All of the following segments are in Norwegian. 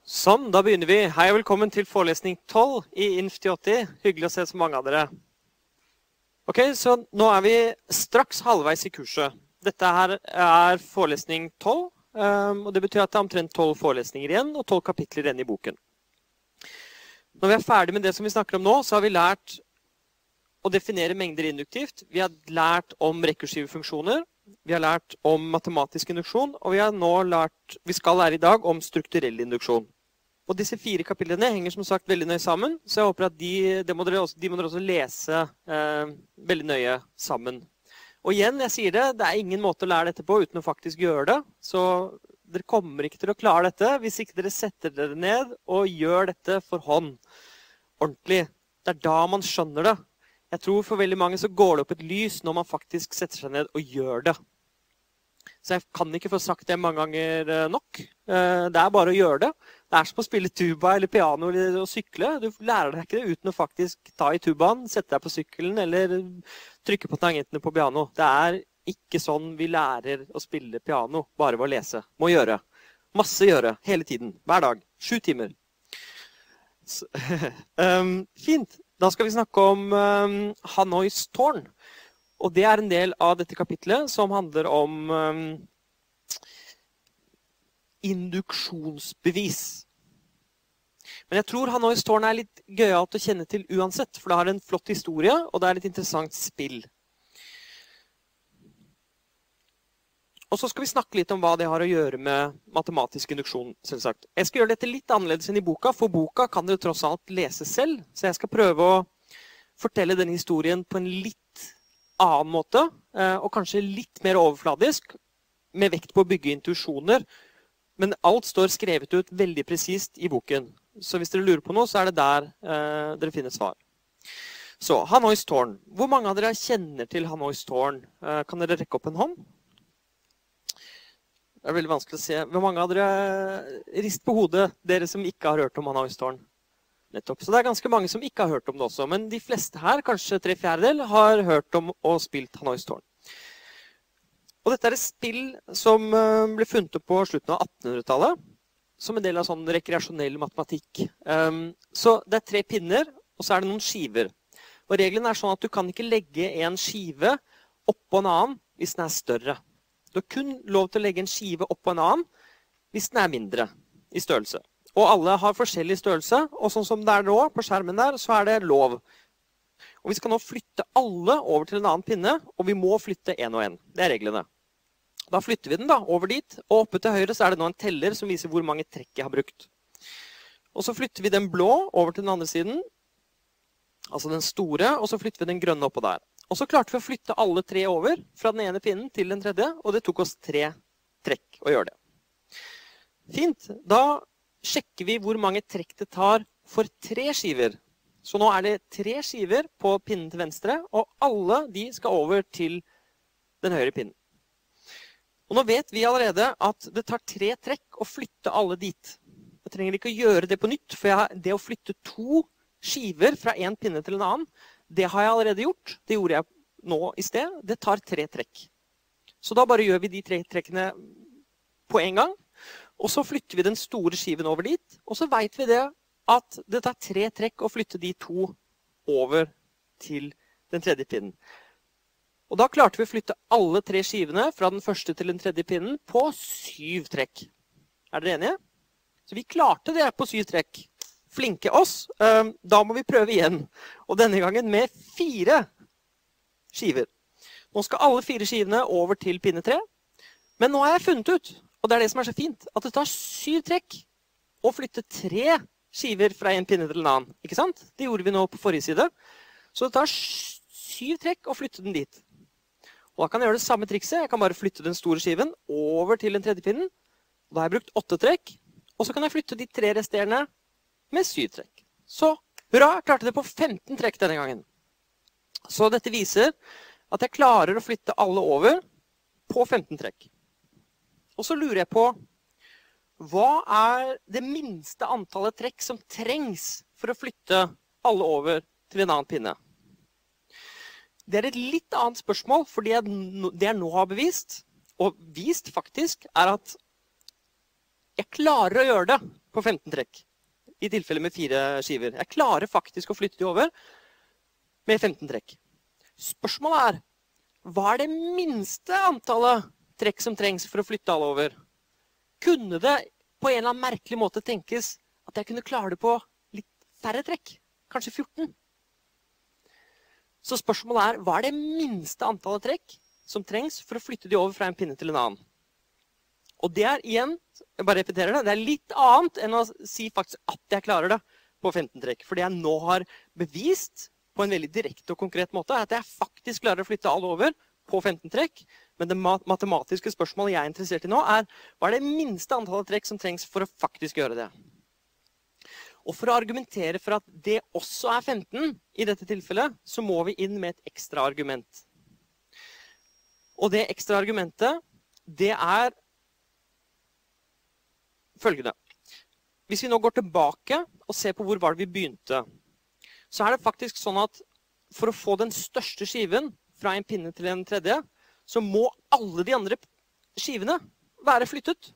Sånn, da begynner vi. Hei og velkommen til forelesning 12 i INF80. Hyggelig å se så mange av dere. Ok, så nå er vi straks halvveis i kurset. Dette her er forelesning 12, og det betyr at det er omtrent 12 forelesninger igjen, og 12 kapitler igjen i boken. Når vi er ferdig med det som vi snakker om nå, så har vi lært å definere mengder induktivt. Vi har lært om rekursive funksjoner. Vi har lært om matematisk induksjon, og vi skal lære i dag om strukturell induksjon. Og disse 4 kapitlene henger som sagt veldig nøye sammen, så jeg håper at de må dere også lese veldig nøye sammen. Og igjen, jeg sier det, det er ingen måte å lære dette på uten å faktisk gjøre det, så dere kommer ikke til å klare dette hvis ikke dere setter dere ned og gjør dette for hånd. Ordentlig. Det er da man skjønner det. Jeg tror for veldig mange så går det opp et lys når man faktisk setter seg ned og gjør det. Så jeg kan ikke få sagt det mange ganger nok. Det er bare å gjøre det. Det er som å spille tuba eller piano eller å sykle. Du lærer deg ikke det uten å faktisk ta i tubaen, sette deg på sykkelen eller trykke på tangentene på piano. Det er ikke sånn vi lærer å spille piano, bare ved å lese. Må gjøre. Masse gjøre, hele tiden, hver dag. 7 timer. Så, fint. Da skal vi snakke om Hanois tårn. Og det er en del av dette kapitlet som handler om induksjonsbevis. Men jeg tror Hanois tårn er litt gøyalt å kjenne til uansett, for det har en flott historie, og det er et interessant spill. Og så skal vi snakke litt om hva det har å gjøre med matematisk induksjon, selvsagt. Jeg skal gjøre dette litt annerledes enn i boka, for boka kan dere tross alt lese selv, så jeg skal prøve å fortelle denne historien på en litt annen måte, og kanskje litt mer overfladisk, med vekt på å bygge intuisjoner. Men alt står skrevet ut veldig presist i boken. Så hvis dere lurer på noe, så er det der dere finner svar. Så, Hanois tårn. Hvor mange av dere kjenner til Hanois tårn? Kan dere rekke opp en hånd? Det er veldig vanskelig å se. Hvor mange av dere rister på hodet, dere som ikke har hørt om Hanois tårn? Nettopp. Så det er ganske mange som ikke har hørt om det også, men de fleste her, kanskje 3/4, har hørt om og spilt Hanois tårn. Og dette er et spill som ble funnet opp på slutten av 1800-tallet, som en del av sånn rekreasjonell matematikk. Så det er 3 pinner, og så er det noen skiver. Og regelen er sånn at du kan ikke legge en skive oppå en annen hvis den er større. Du har kun lov til å legge en skive oppå en annen hvis den er mindre i størrelse. Og alle har forskjellig størrelse, og sånn som det er nå på skjermen der, så er det lov. Og vi skal nå flytte alle over til en annen pinne, og vi må flytte en og en. Det er reglene. Da flytter vi den da, over dit, og oppe til høyre så er det nå en teller som viser hvor mange trekk jeg har brukt. Og så flytter vi den blå over til den andre siden, altså den store, og så flytter vi den grønne oppå der. Og så klarte vi å flytte alle 3 over, fra den ene pinnen til den tredje, og det tok oss 3 trekk å gjøre det. Fint, da sjekker vi hvor mange trekk det tar for 3 skiver. Så nå er det 3 skiver på pinnen til venstre, og alle de skal over til den høyre pinnen. Og nå vet vi allerede at det tar 3 trekk å flytte alle dit. Jeg trenger ikke å gjøre det på nytt, for det å flytte 2 skiver fra en pinne til en annen, det har jeg allerede gjort. Det gjorde jeg nå i sted. Det tar 3 trekk. Så da bare gjør vi de 3 trekkene på en gang. Og så flytter vi den store skiven over dit, og så vet vi det at det tar 3 trekk å flytte de 2 over til den tredje pinnen. Og da klarte vi å flytte alle 3 skivene fra den første til den tredje pinnen på 7 trekk. Er dere enige? Så vi klarte det på 7 trekk. Flinke oss. Da må vi prøve igjen. Og denne gangen med 4 skiver. Nå skal alle 4 skivene over til pinne 3. Men nå har jeg funnet ut, og det er det som er så fint, at det tar 7 trekk å flytte 3 skiver fra en pinne til en annen. Ikke sant? Det gjorde vi nå på forrige side. Så det tar 7 trekk å flytte den dit. Og da kan jeg gjøre det samme trikset. Jeg kan bare flytte den store skiven over til den tredje pinnen. Da har jeg brukt 8 trekk. Og så kan jeg flytte de 3 resterende med 7 trekk. Så hurra, jeg klarte det på 15 trekk denne gangen. Så dette viser at jeg klarer å flytte alle over på 15 trekk. Og så lurer jeg på, hva er det minste antallet trekk som trengs for å flytte alle over til en annen pinne? Det er et litt annet spørsmål, for det jeg nå har bevist, og vist faktisk, er at jeg klarer å gjøre det på 15 trekk. I tilfelle med 4 skiver. Jeg klarer faktisk å flytte de over med 15 trekk. Spørsmålet hva det minste antallet trekk som trengs for å flytte alle over? Kunne det på en eller annen merkelig måte tenkes at jeg kunne klare det på litt færre trekk? Kanskje 14? Så spørsmålet hva det minste antallet trekk som trengs for å flytte de over fra en pinne til en annen? Og det igjen, jeg bare repeterer det, det litt annet enn å si faktisk at jeg klarer det på 15 trekk. For det jeg nå har bevist på en veldig direkte og konkret måte, at jeg faktisk klarer å flytte alle over på 15 trekk. Men det matematiske spørsmålet jeg er interessert i nå hva det minste antallet trekk som trengs for å faktisk gjøre det? Og for å argumentere for at det også 15 i dette tilfellet, så må vi inn med et ekstra argument. Og det ekstra argumentet, det følgende. Hvis vi nå går tilbake og ser på hvor var det vi begynte, så det faktisk sånn at for å få den største skiven fra en pinne til en tredje, så må alle de andre skivene være flyttet.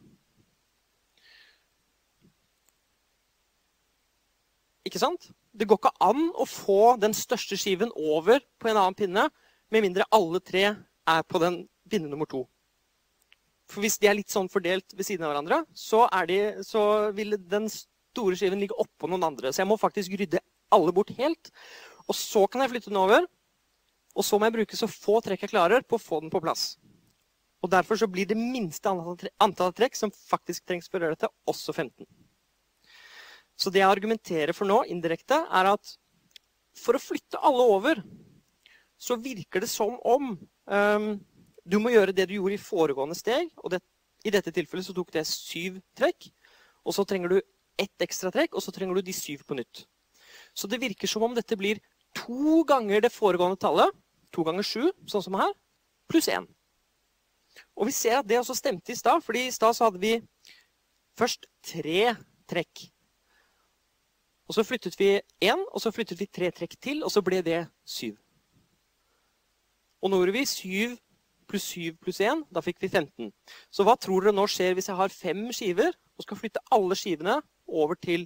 Ikke sant? Det går ikke an å få den største skiven over på en annen pinne, med mindre alle 3 på den pinne nummer 2. For hvis de litt sånn fordelt ved siden av hverandre, så vil den store skiven ligge oppå noen andre. Så jeg må faktisk rydde alle bort helt. Og så kan jeg flytte den over. Og så må jeg bruke så få trekk jeg klarer på å få den på plass. Og derfor så blir det minste antall trekk som faktisk trengs for å gjøre dette, også 15. Så det jeg argumenterer for nå, indirekte, at for å flytte alle over, så virker det som om du må gjøre det du gjorde i foregående steg, og i dette tilfellet så tok det 7 trekk, og så trenger du 1 ekstra trekk, og så trenger du de 7 på nytt. Så det virker som om dette blir 2 ganger det foregående tallet, 2 ganger 7, sånn som her, pluss 1. Og vi ser at det også stemte i stad, fordi i stad så hadde vi først 3 trekk. Og så flyttet vi 1, og så flyttet vi 3 trekk til, og så ble det 7. Og nå gjorde vi 7 pluss 7 pluss 1, da fikk vi 15. Så hva tror dere nå skjer hvis jeg har 5 skiver, og skal flytte alle skivene over til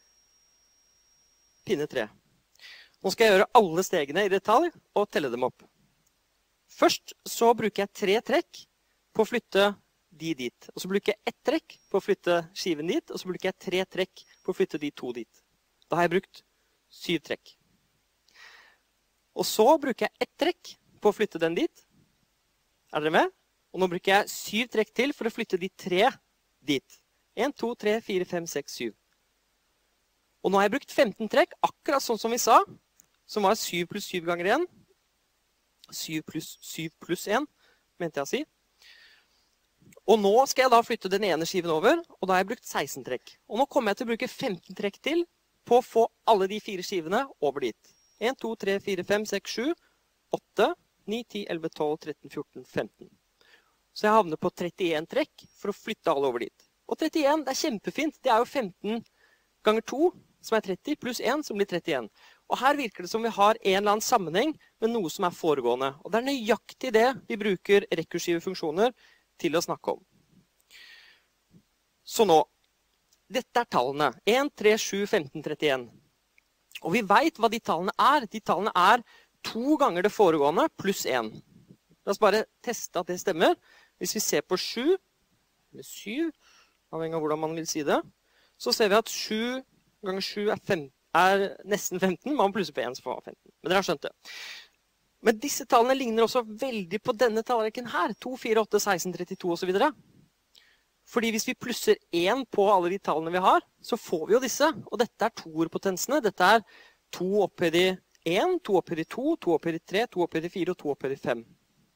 pinne 3? Nå skal jeg gjøre alle stegene i detalj, og telle dem opp. Først så bruker jeg 3 trekk på å flytte de dit. Og så bruker jeg 1 trekk på å flytte skiven dit, og så bruker jeg 3 trekk på å flytte de 2 dit. Da har jeg brukt 7 trekk. Og så bruker jeg 1 trekk på å flytte den dit. Er dere med? Og nå bruker jeg 7 trekk til for å flytte de 3 dit. 1, 2, 3, 4, 5, 6, 7. Og nå har jeg brukt 15 trekk, akkurat sånn som vi sa, som var 7 pluss 7 ganger 1. 7 pluss 7 pluss 1, mente jeg å si. Og nå skal jeg da flytte den ene skiven over, og da har jeg brukt 16 trekk. Og nå kommer jeg til å bruke 15 trekk til på å få alle de 4 skivene over dit. 1, 2, 3, 4, 5, 6, 7, 8, 9, 10, 11, 12, 13, 14, 15. Så jeg havner på 31 trekk for å flytte alle over dit. Og 31, det kjempefint. Det jo 15 ganger 2, som 30, pluss 1, som blir 31. Og her virker det som vi har en eller annen sammenheng med noe som foregående. Og det nøyaktig det vi bruker rekursive funksjoner til å snakke om. Så nå, dette tallene. 1, 3, 7, 15, 31. Og vi vet hva de tallene De tallene 2 ganger det foregående pluss 1. La oss bare teste at det stemmer. Hvis vi ser på 7, eller 7, avhengig av hvordan man vil si det, så ser vi at 7 ganger 7 nesten 15. Man plusser på 1, så får man 15. Men dere har skjønt det. Men disse tallene ligner også veldig på denne tallrekken her. 2, 4, 8, 16, 32 og så videre. Fordi hvis vi plusser 1 på alle de tallene vi har, så får vi jo disse. Og dette 2-ordpotensene. Dette 2 opphøyd i 1, 2 opphøyd i 2, 2 opphøyd i 3, 2 opphøyd i 4 og 2 opphøyd i 5.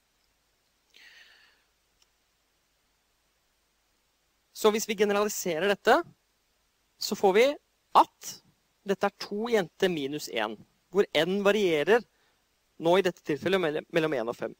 Så hvis vi generaliserer dette, så får vi at dette 2 jenter minus 1, hvor n varierer nå i dette tilfellet mellom 1 og 5.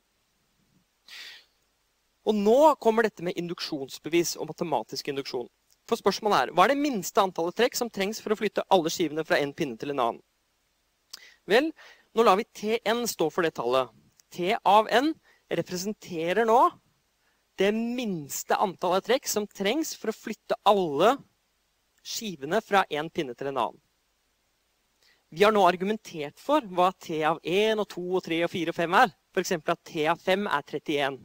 Og nå kommer dette med induksjonsbevis og matematisk induksjon. For spørsmålet hva det minste antallet trekk som trengs for å flytte alle skivene fra en pinne til en annen? Vel, nå lar vi Tn stå for det tallet. T av n representerer nå det minste antallet trekk som trengs for å flytte alle skivene fra en pinne til en annen. Vi har nå argumentert for hva T av 1 og 2 og 3 og 4 og 5 er. For eksempel at T av 5 er 31.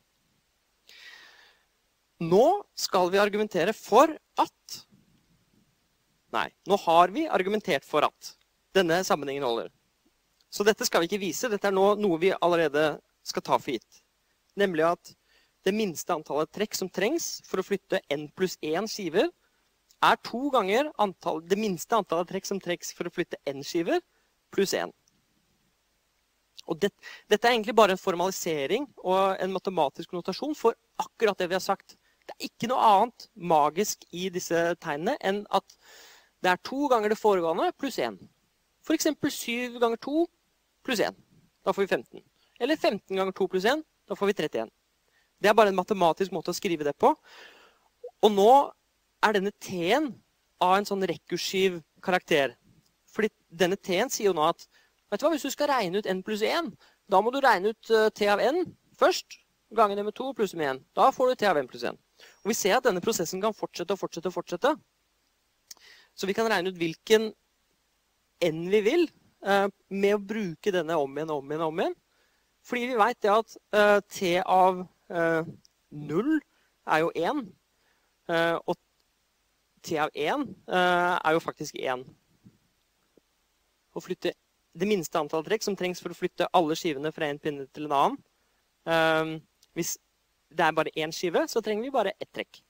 Nå skal vi argumentere for at... Nei, nå har vi argumentert for at denne sammenhengen holder. Så dette skal vi ikke vise. Dette er nå noe vi allerede skal ta for gitt. Nemlig at det minste antallet trekk som trengs for å flytte n pluss 1 skiver er 2 ganger det minste antallet trekk som trengs for å flytte n skiver pluss 1. Og dette er egentlig bare en formalisering og en matematisk notasjon for akkurat det vi har sagt. Det er ikke noe annet magisk i disse tegnene enn at det er 2 ganger det foregående pluss 1. For eksempel 7 ganger 2 pluss 1. Da får vi 15. Eller 15 ganger 2 pluss 1. Da får vi 31. Det er bare en matematisk måte å skrive det på. Og nå er denne t-en av en sånn rekursiv karakter. Fordi denne t-en sier jo nå at, vet du hva, hvis du skal regne ut n pluss 1, da må du regne ut t av n først, gange det med 2 pluss med 1. Da får du t av n pluss 1. Og vi ser at denne prosessen kan fortsette og fortsette og fortsette. Så vi kan regne ut hvilken n vi vil med å bruke denne om igjen, om igjen, om igjen. Fordi vi vet det at t av 0 er jo 1, og t av 1 er jo faktisk 1. Å flytte det minste antall trekk som trengs for å flytte alle skivene fra en pinne til en annen. Hvis det er bare én skive, så trenger vi bare ett trekk.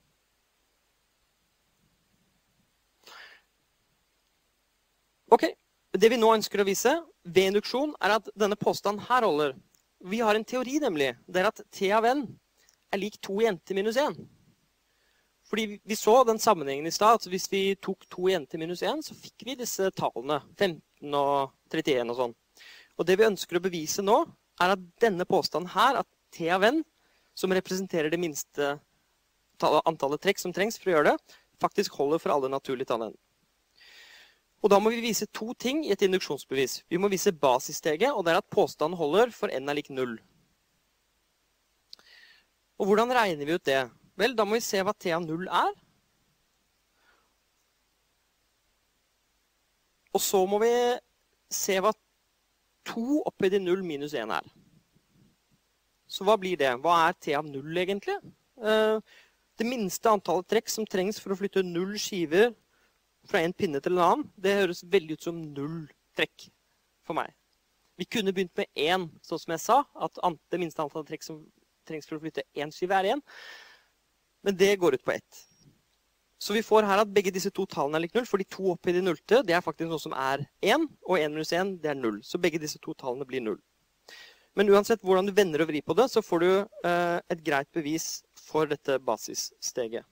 Ok, det vi nå ønsker å vise ved induksjon er at denne påstanden her holder. Vi har en teori nemlig, det er at t av n er lik 2 i n til minus 1. Fordi vi så den sammenhengen i stad, at hvis vi tok 2 i n til minus 1, så fikk vi disse tallene, 15 og 31 og sånn. Og det vi ønsker å bevise nå, er at denne påstanden her, at t av n, som representerer det minste antallet trekk som trengs for å gjøre det, faktisk holder for alle naturlige tall n. Og da må vi vise 2 ting i et induksjonsbevis. Vi må vise basissteget, og det er at påstanden holder for n er lik 0. Og hvordan regner vi ut det? Vel, da må vi se hva t av 0 er. Og så må vi se hva 2 opphøyd i 0 minus 1 er. Så hva blir det? Hva er t av 0 egentlig? Det minste antallet trekk som trengs for å flytte 0 skiver fra en pinne til en annen, det høres veldig ut som 0 trekk for meg. Vi kunne begynt med 1, sånn som jeg sa, at det minste antallet trekk som trengs for å flytte 1 skive er 1. Men det går ut på 1. Så vi får her at begge disse 2 tallene er lik 0, fordi 2 opphøyd i 0, det er faktisk noe som er 1, og 1 minus 1, det er 0. Så begge disse 2 tallene blir 0. Men uansett hvordan du vender og vrir på det, så får du et greit bevis for dette basissteget.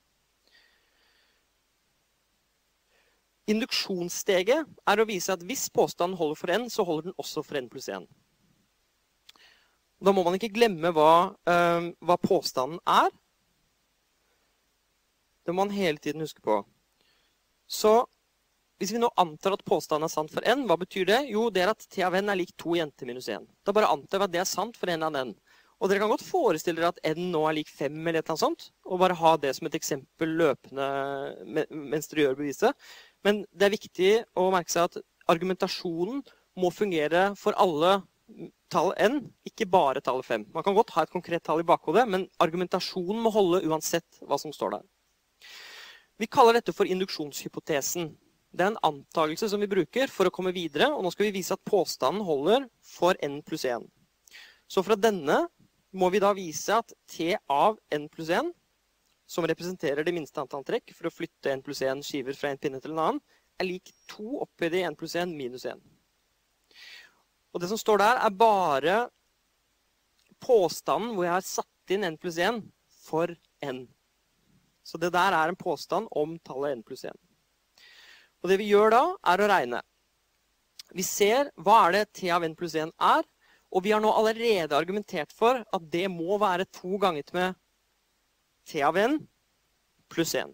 Induksjonssteget er å vise at hvis påstanden holder for n, så holder den også for n pluss 1. Da må man ikke glemme hva påstanden er. Det må man hele tiden huske på. Så hvis vi nå antar at påstanden er sant for n, hva betyr det? Jo, det er at t av n er lik 2 i n til minus 1. Da bare antar vi at det er sant for n av n. Og dere kan godt forestille dere at n nå er lik 5 eller et eller annet sånt, og bare ha det som et eksempel løpende mens dere gjør beviset. Men det er viktig å merke seg at argumentasjonen må fungere for alle tall n, ikke bare tallet 5. Man kan godt ha et konkret tall i bakhodet, men argumentasjonen må holde uansett hva som står der. Vi kaller dette for induksjonshypotesen. Det er en antagelse som vi bruker for å komme videre, og nå skal vi vise at påstanden holder for n pluss 1. Så fra denne må vi da vise at t av n pluss 1, som representerer det minste antall trekk for å flytte n pluss 1 skiver fra en pinne til en annen, er lik 2 opphøyd i n pluss 1 minus 1. Og det som står der er bare påstanden hvor jeg har satt inn n pluss 1 for n. Så det der er en påstand om tallet n pluss 1. Og det vi gjør da er å regne. Vi ser hva er det t av n pluss 1 er, og vi har nå allerede argumentert for at det må være 2 ganger med t av n pluss 1.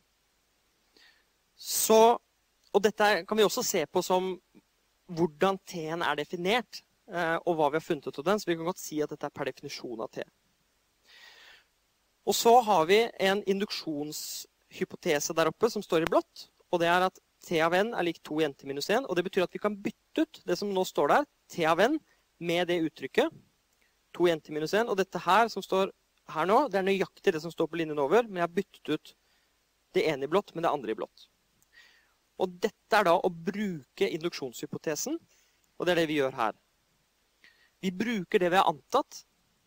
Så, og dette kan vi også se på som hvordan t-en er definert, og hva vi har funnet ut av den, så vi kan godt si at dette er per definisjon av t. Og så har vi en induksjons hypotese der oppe som står i blått, og det er at t av n er lik 2 i n til minus 1, og det betyr at vi kan bytte ut det som nå står der, t av n, med det uttrykket, 2 i n til minus 1, og dette her som står her nå, det er nøyaktig det som står på linjen over, men jeg har byttet ut det ene i blått med det andre i blått. Og dette er da å bruke induksjonshypotesen, og det er det vi gjør her. Vi bruker det vi har antatt,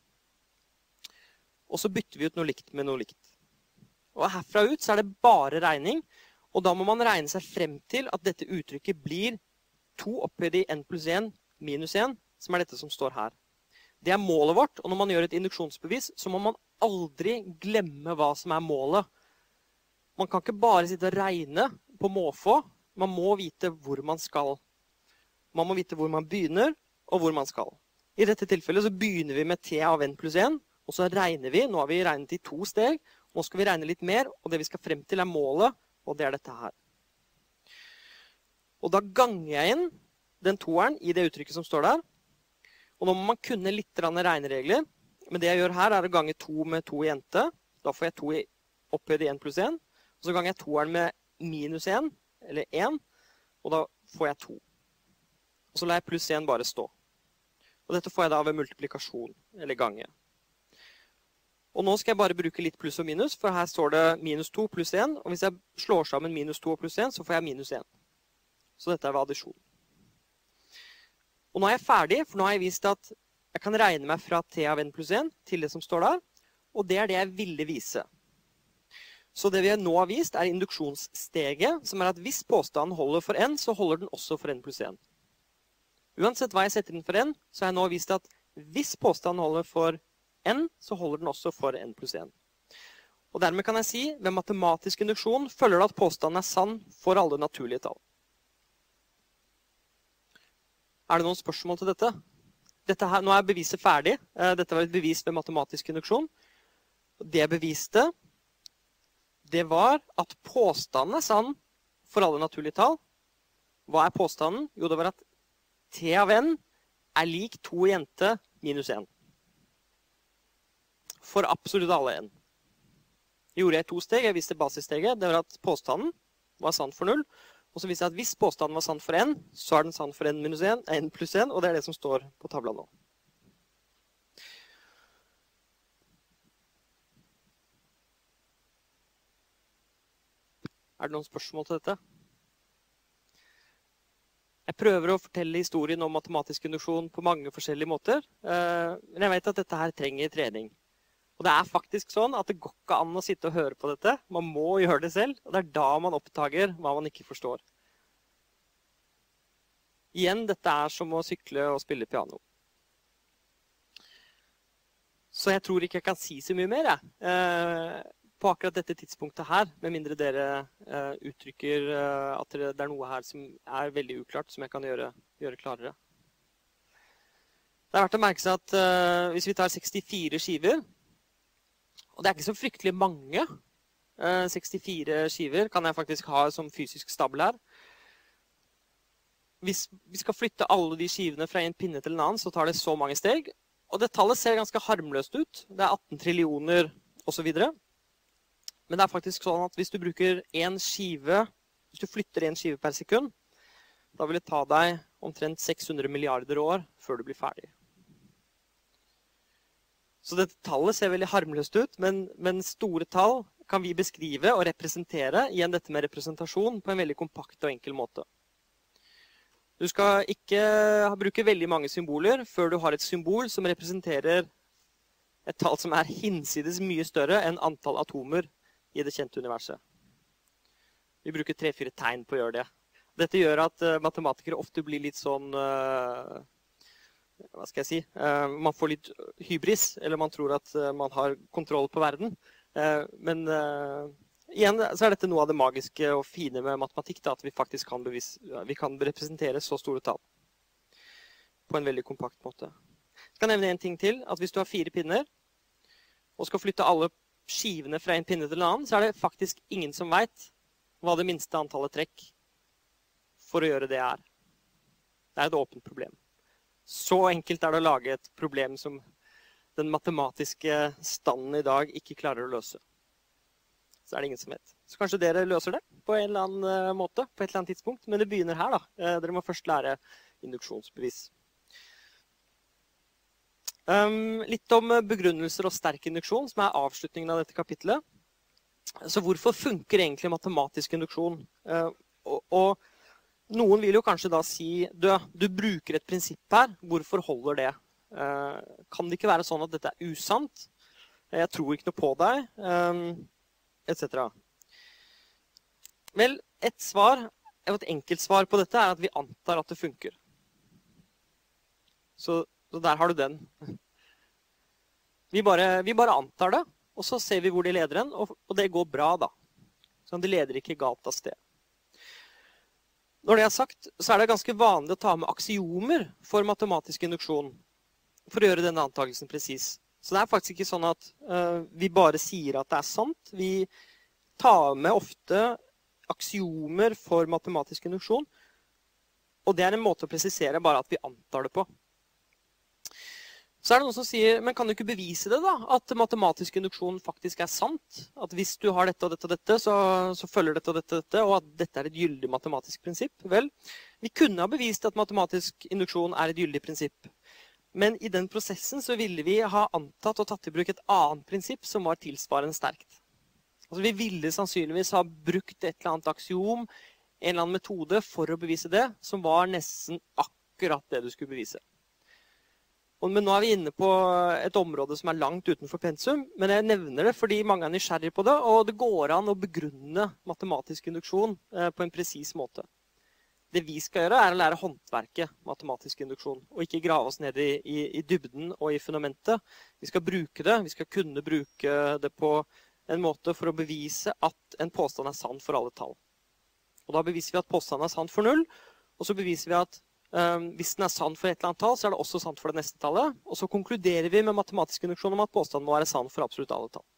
og så bytter vi ut noe likt med noe likt. Og herfra ut så er det bare regning, og da må man regne seg frem til at dette uttrykket blir 2 opphøyd i n pluss 1 minus 1, som er dette som står her. Det er målet vårt, og når man gjør et induksjonsbevis, så må man aldri glemme hva som er målet. Man kan ikke bare sitte og regne på måfå, man må vite hvor man skal. Man må vite hvor man begynner, og hvor man skal. I dette tilfellet så begynner vi med t av n pluss 1, og så regner vi. Nå har vi regnet i 2 steg, nå skal vi regne litt mer, og det vi skal frem til er målet, og det er dette her. Og da ganger jeg inn den toeren i det uttrykket som står der. Og nå må man kunne litt regneregler. Men det jeg gjør her er å gange 2 med 2 i ente. Da får jeg 2 opphøyd i 1 pluss 1. Og så ganger jeg toeren med minus 1, eller 1, og da får jeg 2. Og så lar jeg pluss 1 bare stå. Og dette får jeg da ved multiplikasjon, eller gange. Og nå skal jeg bare bruke litt pluss og minus, for her står det minus 2 pluss 1, og hvis jeg slår sammen minus 2 og pluss 1, så får jeg minus 1. Så dette er ved addisjon. Og nå er jeg ferdig, for nå har jeg vist at jeg kan regne meg fra t av n pluss 1 til det som står der, og det er det jeg ville vise. Så det vi nå har vist er induksjonssteget, som er at hvis påstanden holder for n, så holder den også for n pluss 1. Uansett hva jeg setter inn for n, så har jeg nå vist at hvis påstanden holder for n, så holder den også for n pluss 1. Og dermed kan jeg si, ved matematisk induksjon følger det at påstanden er sann for alle naturlige tall. Er det noen spørsmål til dette? Nå er beviset ferdig. Dette var et bevis ved matematisk induksjon. Det jeg beviste, det var at påstanden er sann for alle naturlige tall. Hva er påstanden? Jo, det var at t av n er lik 2 i ente minus 1. For absolutt alle n. Det gjorde jeg i 2 steg. Jeg viste basissteget. Det var at påstanden var sann for 0. Og så viste jeg at hvis påstanden var sann for n, så er den sann for n minus 1, n pluss 1, og det er det som står på tavla nå. Er det noen spørsmål til dette? Jeg prøver å fortelle historien om matematisk induksjon på mange forskjellige måter, men jeg vet at dette her trenger trening. Og det er faktisk sånn at det går ikke an å sitte og høre på dette. Man må gjøre det selv, og det er da man oppdager hva man ikke forstår. Igjen, dette er som å sykle og spille piano. Så jeg tror ikke jeg kan si så mye mer, på akkurat dette tidspunktet her, med mindre dere uttrykker at det er noe her som er veldig uklart, som jeg kan gjøre klarere. Det er verdt å merke seg at hvis vi tar 64 skiver, og det er ikke så fryktelig mange. 64 skiver kan jeg faktisk ha som fysisk stabel her. Hvis vi skal flytte alle de skivene fra en pinne til en annen, så tar det så mange steg. Og det tallet ser ganske harmløst ut. Det er 18 trillioner og så videre. Men det er faktisk sånn at hvis du bruker hvis du flytter en skive per sekund, da vil det ta deg omtrent 600 milliarder år før du blir ferdig. Så dette tallet ser veldig harmløst ut, men store tall kan vi beskrive og representere, igjen dette med representasjon, på en veldig kompakt og enkel måte. Du skal ikke bruke veldig mange symboler før du har et symbol som representerer et tall som er hinsides mye større enn antall atomer i det kjente universet. Vi bruker 3-4 tegn på å gjøre det. Dette gjør at matematikere ofte blir litt sånn hva skal jeg si, man får litt hybris, eller man tror at man har kontroll på verden. Men igjen så er dette noe av det magiske og fine med matematikk, da, at vi faktisk kan representere så store tall på en veldig kompakt måte. Jeg skal nevne en ting til, at hvis du har 4 pinner, og skal flytte alle skivene fra en pinne til en annen, så er det faktisk ingen som vet hva det minste antallet trekk for å gjøre det er. Det er et åpent problem. Så enkelt er det å lage et problem som den matematiske standen i dag ikke klarer å løse. Så er det ingen som vet. Så kanskje dere løser det på en eller annen måte, på et eller annet tidspunkt. Men det begynner her da. Dere må først lære induksjonsbevis. Litt om begrunnelser og sterk induksjon, som er avslutningen av dette kapitlet. Så hvorfor funker egentlig matematisk induksjon? Og noen vil jo kanskje da si, du bruker et prinsipp her, hvorfor holder det? Kan det ikke være sånn at dette er usant? Jeg tror ikke noe på deg, etc. Vel, et enkelt svar på dette er at vi antar at det funker. Så der har du den. Vi bare antar det, og så ser vi hvor de leder hen, og det går bra da. Så de leder ikke galt av sted. Når det er sagt, så er det ganske vanlig å ta med aksiomer for matematisk induksjon, for å gjøre denne antakelsen presis. Så det er faktisk ikke sånn at vi bare sier at det er sant. Vi tar med ofte aksiomer for matematisk induksjon, og det er en måte å presisere bare at vi antar det på. Så er det noen som sier, men kan du ikke bevise det da, at matematisk induksjon faktisk er sant? At hvis du har dette og dette og dette, så følger dette og dette, og at dette er et gyldig matematisk prinsipp? Vel, vi kunne ha bevist at matematisk induksjon er et gyldig prinsipp. Men i den prosessen så ville vi ha antatt og tatt i bruk et annet prinsipp som var tilsvarende sterkt. Altså vi ville sannsynligvis ha brukt et eller annet aksiom, en eller annen metode for å bevise det, som var nesten akkurat det du skulle bevise. Men nå er vi inne på et område som er langt utenfor pensum, men jeg nevner det fordi mange er nysgjerrige på det, og det går an å begrunne matematisk induksjon på en presis måte. Det vi skal gjøre er å lære håndverket matematisk induksjon, og ikke grave oss ned i dybden og i fundamentet. Vi skal bruke det, vi skal kunne bruke det på en måte for å bevise at en påstand er sann for alle tall. Og da beviser vi at påstanden er sann for 0, og så beviser vi at hvis den er sann for et eller annet tall, så er det også sant for det neste tallet. Og så konkluderer vi med matematisk induksjon om at påstanden må være sann for absolutt alle tall.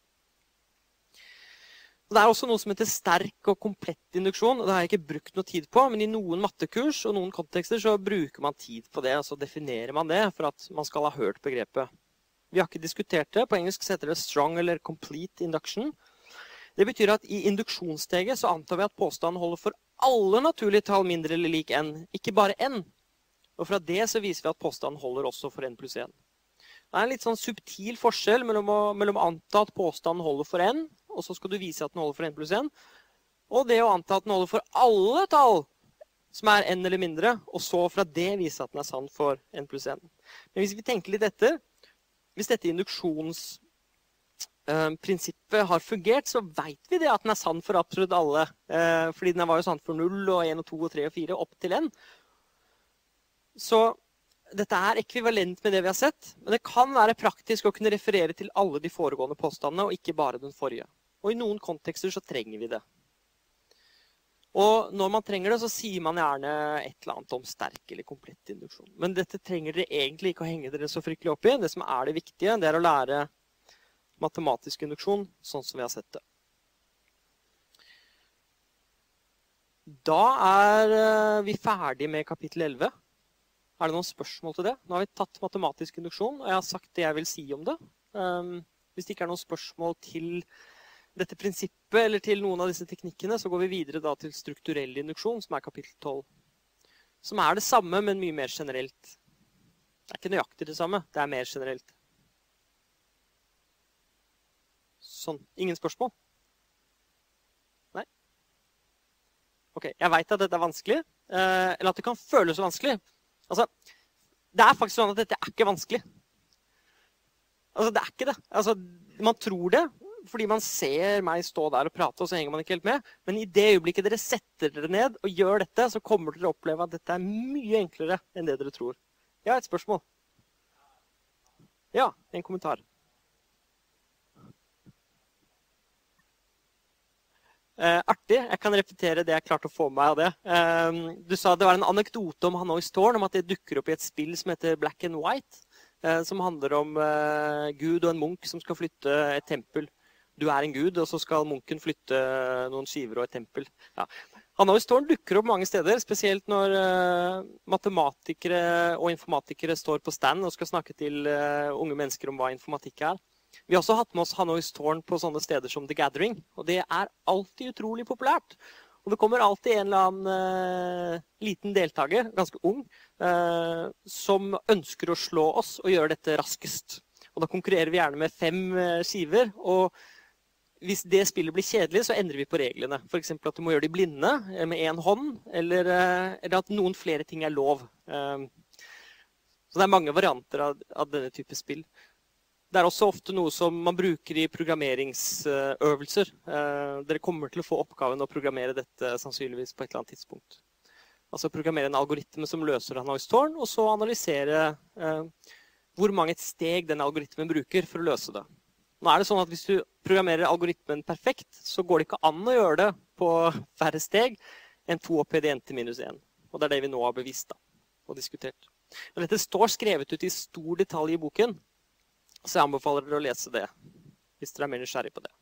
Og det er også noe som heter sterk og komplett induksjon, og det har jeg ikke brukt noe tid på, men i noen mattekurs og noen kontekster så bruker man tid på det, og så definerer man det for at man skal ha hørt begrepet. Vi har ikke diskutert det, på engelsk så heter det strong eller complete induction. Det betyr at i induksjonssteget så antar vi at påstanden holder for alle naturlige tall mindre eller lik n, ikke bare n. Og fra det så viser vi at påstanden holder også for n pluss 1. Det er en litt sånn subtil forskjell mellom å anta at påstanden holder for n, og så skal du vise at den holder for n pluss 1, og det å anta at den holder for alle tall som er n eller mindre, og så fra det vise at den er sann for n pluss 1. Men hvis vi tenker litt etter, hvis dette induksjonsprinsippet har fungert, så vet vi det at den er sann for absolutt alle, fordi den var jo sann for 0 og 1 og 2 og 3 og 4 opp til n. Så dette er ekvivalent med det vi har sett, men det kan være praktisk å kunne referere til alle de foregående påstandene, og ikke bare den forrige. Og i noen kontekster så trenger vi det. Og når man trenger det, så sier man gjerne et eller annet om sterk eller komplett induksjon. Men dette trenger dere egentlig ikke å henge dere så fryktelig opp i. Det som er det viktige, det er å lære matematisk induksjon, sånn som vi har sett det. Da er vi ferdig med kapittel 11. Er det noen spørsmål til det? Nå har vi tatt matematisk induksjon, og jeg har sagt det jeg vil si om det. Hvis det ikke er noen spørsmål til dette prinsippet, eller til noen av disse teknikkene, så går vi videre da til strukturell induksjon, som er kapittel 12. Som er det samme, men mye mer generelt. Det er ikke nøyaktig det samme, det er mer generelt. Sånn, ingen spørsmål? Nei? Ok, jeg vet at dette er vanskelig, eller at det kan føles så vanskelig. Altså, det er faktisk sånn at dette er ikke vanskelig. Altså, det er ikke det. Altså, man tror det, fordi man ser meg stå der og prate, og så henger man ikke helt med. Men i det øyeblikket dere setter dere ned og gjør dette, så kommer dere å oppleve at dette er mye enklere enn det dere tror. Ja, et spørsmål. Ja, en kommentar. Artig. Jeg kan repetere det jeg klarte å få med meg av det. Du sa det var en anekdote om Hanoi's Tårn, om at det dukker opp i et spill som heter Black and White, som handler om Gud og en munk som skal flytte et tempel. Du er en gud, og så skal munken flytte noen skiver og et tempel. Ja. Hanoi's Tårn dukker opp mange steder, spesielt når matematikere og informatikere står på stand og skal snakke til unge mennesker om hva informatikk er. Vi har også hatt med oss Hanois tårn på sånne steder som The Gathering, og det er alltid utrolig populært. Og det kommer alltid en eller annen liten deltaker, ganske ung, som ønsker å slå oss og gjøre dette raskest. Og da konkurrerer vi gjerne med 5 skiver, og hvis det spillet blir kjedelig, så endrer vi på reglene. For eksempel at du må gjøre de blinde med en hånd, eller at noen flere ting er lov. Så det er mange varianter av denne type spill. Det er også ofte noe som man bruker i programmeringsøvelser. Dere kommer til å få oppgaven å programmere dette sannsynligvis på et eller annet tidspunkt. Altså programmere en algoritme som løser Hanois tårn, og så analysere hvor mange steg den algoritmen bruker for å løse det. Nå er det sånn at hvis du programmerer algoritmen perfekt, så går det ikke an å gjøre det på færre steg enn 2 opphøyd 1 til -1. Og det er det vi nå har bevist og diskutert. Men dette står skrevet ut i stor detalj i boken, så jeg anbefaler dere å lese det, hvis dere er mer nysgjerrig på det.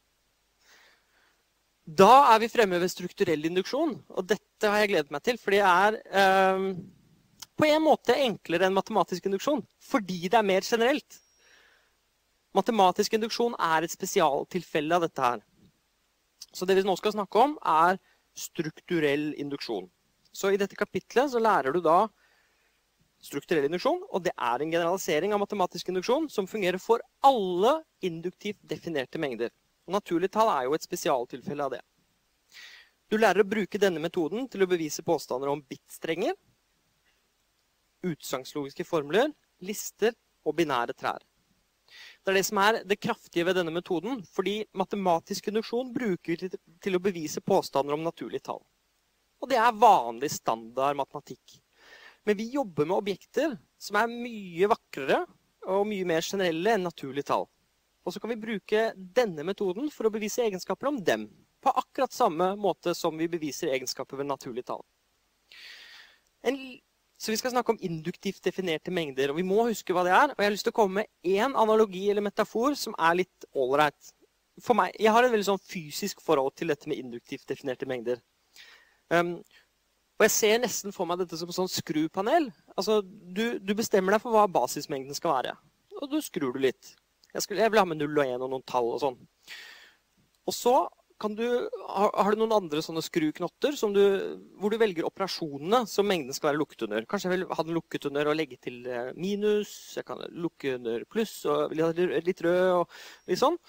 Da er vi fremme ved strukturell induksjon, og dette har jeg gledet meg til, for det er på en måte enklere enn matematisk induksjon, fordi det er mer generelt. Matematisk induksjon er et spesialtilfelle av dette her. Så det vi nå skal snakke om er strukturell induksjon. Så i dette kapitlet så lærer du da strukturell induksjon, og det er en generalisering av matematisk induksjon som fungerer for alle induktivt definerte mengder. Og naturlig tall er jo et spesialtilfelle av det. Du lærer å bruke denne metoden til å bevise påstander om bitstrenger, utsagnslogiske formler, lister og binære trær. Det er det som er det kraftige ved denne metoden, fordi matematisk induksjon bruker vi til å bevise påstander om naturlige tall. Og det er vanlig standard matematikk. Men vi jobber med objekter som er mye vakrere og mye mer generelle enn naturlige tall. Og så kan vi bruke denne metoden for å bevise egenskaper om dem, på akkurat samme måte som vi beviser egenskaper ved naturlige tall. Så vi skal snakke om induktivt definerte mengder, og vi må huske hva det er. Og jeg har lyst til å komme med en analogi eller metafor som er litt ålreit. For meg, jeg har en veldig sånn fysisk forhold til dette med induktivt definerte mengder. Og jeg ser nesten for meg dette som sånn skrupanel. Altså, du bestemmer deg for hva basismengden skal være. Og du skrur du litt. Jeg vil ha med 0 og 1 og noen tall og sånn. Og så har du noen andre sånne skruknotter hvor du velger operasjonene som mengden skal være lukket under. Kanskje jeg vil ha den lukket under og legge til minus, jeg kan lukke under pluss og litt rød og litt sånn.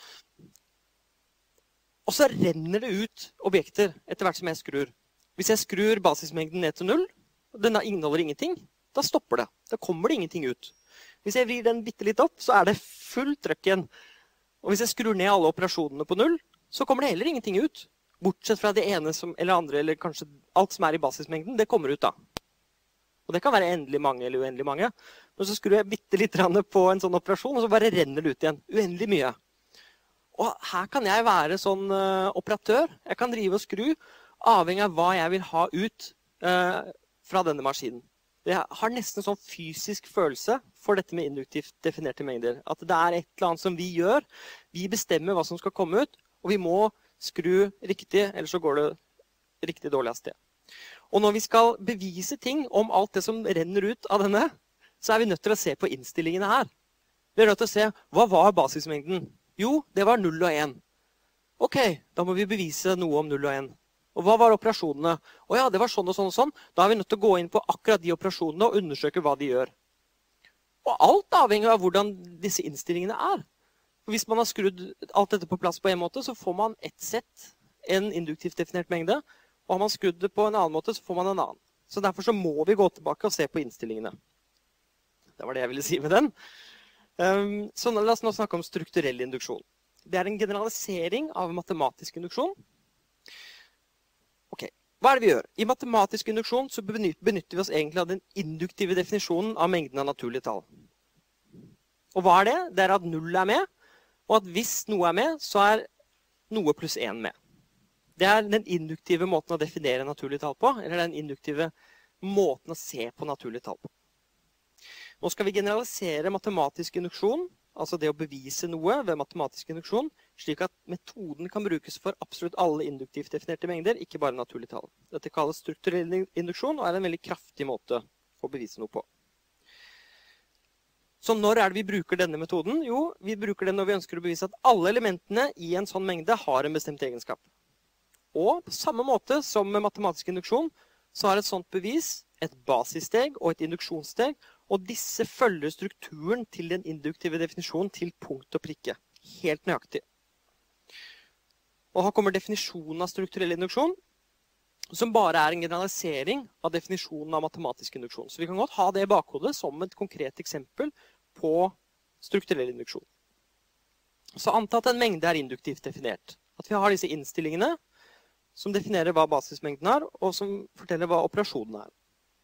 Og så renner det ut objekter etter hvert som jeg skrur. Hvis jeg skrur basismengden ned til 0, og den inneholder ingenting, da stopper det. Da kommer det ingenting ut. Hvis jeg vrir den bitte litt opp, så er det fullt trøkk igjen. Og hvis jeg skrur ned alle operasjonene på 0, så kommer det heller ingenting ut. Bortsett fra det ene eller andre, eller kanskje alt som er i basismengden, det kommer ut da. Og det kan være endelig mange eller uendelig mange. Men så skrur jeg bitte litt på en sånn operasjon, og så bare renner det ut igjen. Uendelig mye. Og her kan jeg være sånn operatør. Jeg kan drive og skru, avhengig av hva jeg vil ha ut fra denne maskinen. Jeg har nesten en sånn fysisk følelse for dette med induktivt definerte mengder. At det er et eller annet som vi gjør. Vi bestemmer hva som skal komme ut, og vi må skru riktig, ellers så går det riktig dårlig av sted. Og når vi skal bevise ting om alt det som renner ut av denne, så er vi nødt til å se på innstillingene her. Vi er nødt til å se, hva var basismengden? Jo, det var 0 og 1. Ok, da må vi bevise noe om 0 og 1. Og hva var operasjonene? Å ja, det var sånn og sånn og sånn. Da er vi nødt til å gå inn på akkurat de operasjonene og undersøke hva de gjør. Og alt avhenger av hvordan disse innstillingene er. Hvis man har skrudd alt dette på plass på en måte, så får man ett sett, en induktivt definert mengde. Og har man skrudd det på en annen måte, så får man en annen. Så derfor så må vi gå tilbake og se på innstillingene. Det var det jeg ville si med den. Så la oss nå snakke om strukturell induksjon. Det er en generalisering av matematisk induksjon. Ok, hva er det vi gjør? I matematisk induksjon så benytter vi oss egentlig av den induktive definisjonen av mengden av naturlige tall. Og hva er det? Det er at 0 er med, og at hvis noe er med, så er noe pluss 1 med. Det er den induktive måten å definere naturlige tall på, eller den induktive måten å se på naturlige tall på. Nå skal vi generalisere matematisk induksjon, altså det å bevise noe ved matematisk induksjon, slik at metoden kan brukes for absolutt alle induktivt definerte mengder, ikke bare naturlige tall. Dette kalles strukturell induksjon, og er en veldig kraftig måte å bevise noe på. Så når er det vi bruker denne metoden? Jo, vi bruker den når vi ønsker å bevise at alle elementene i en sånn mengde har en bestemt egenskap. Og på samme måte som med matematisk induksjon, så har et sånt bevis et basissteg og et induksjonssteg, og disse følger strukturen til den induktive definisjonen til punkt og prikke. Helt nøyaktig. Og her kommer definisjonen av strukturell induksjon, som bare er en generalisering av definisjonen av matematisk induksjon. Så vi kan godt ha det i bakhodet som et konkret eksempel på strukturell induksjon. Så anta at en mengde er induktivt definert. At vi har disse innstillingene som definerer hva basismengden er, og som forteller hva operasjonen er.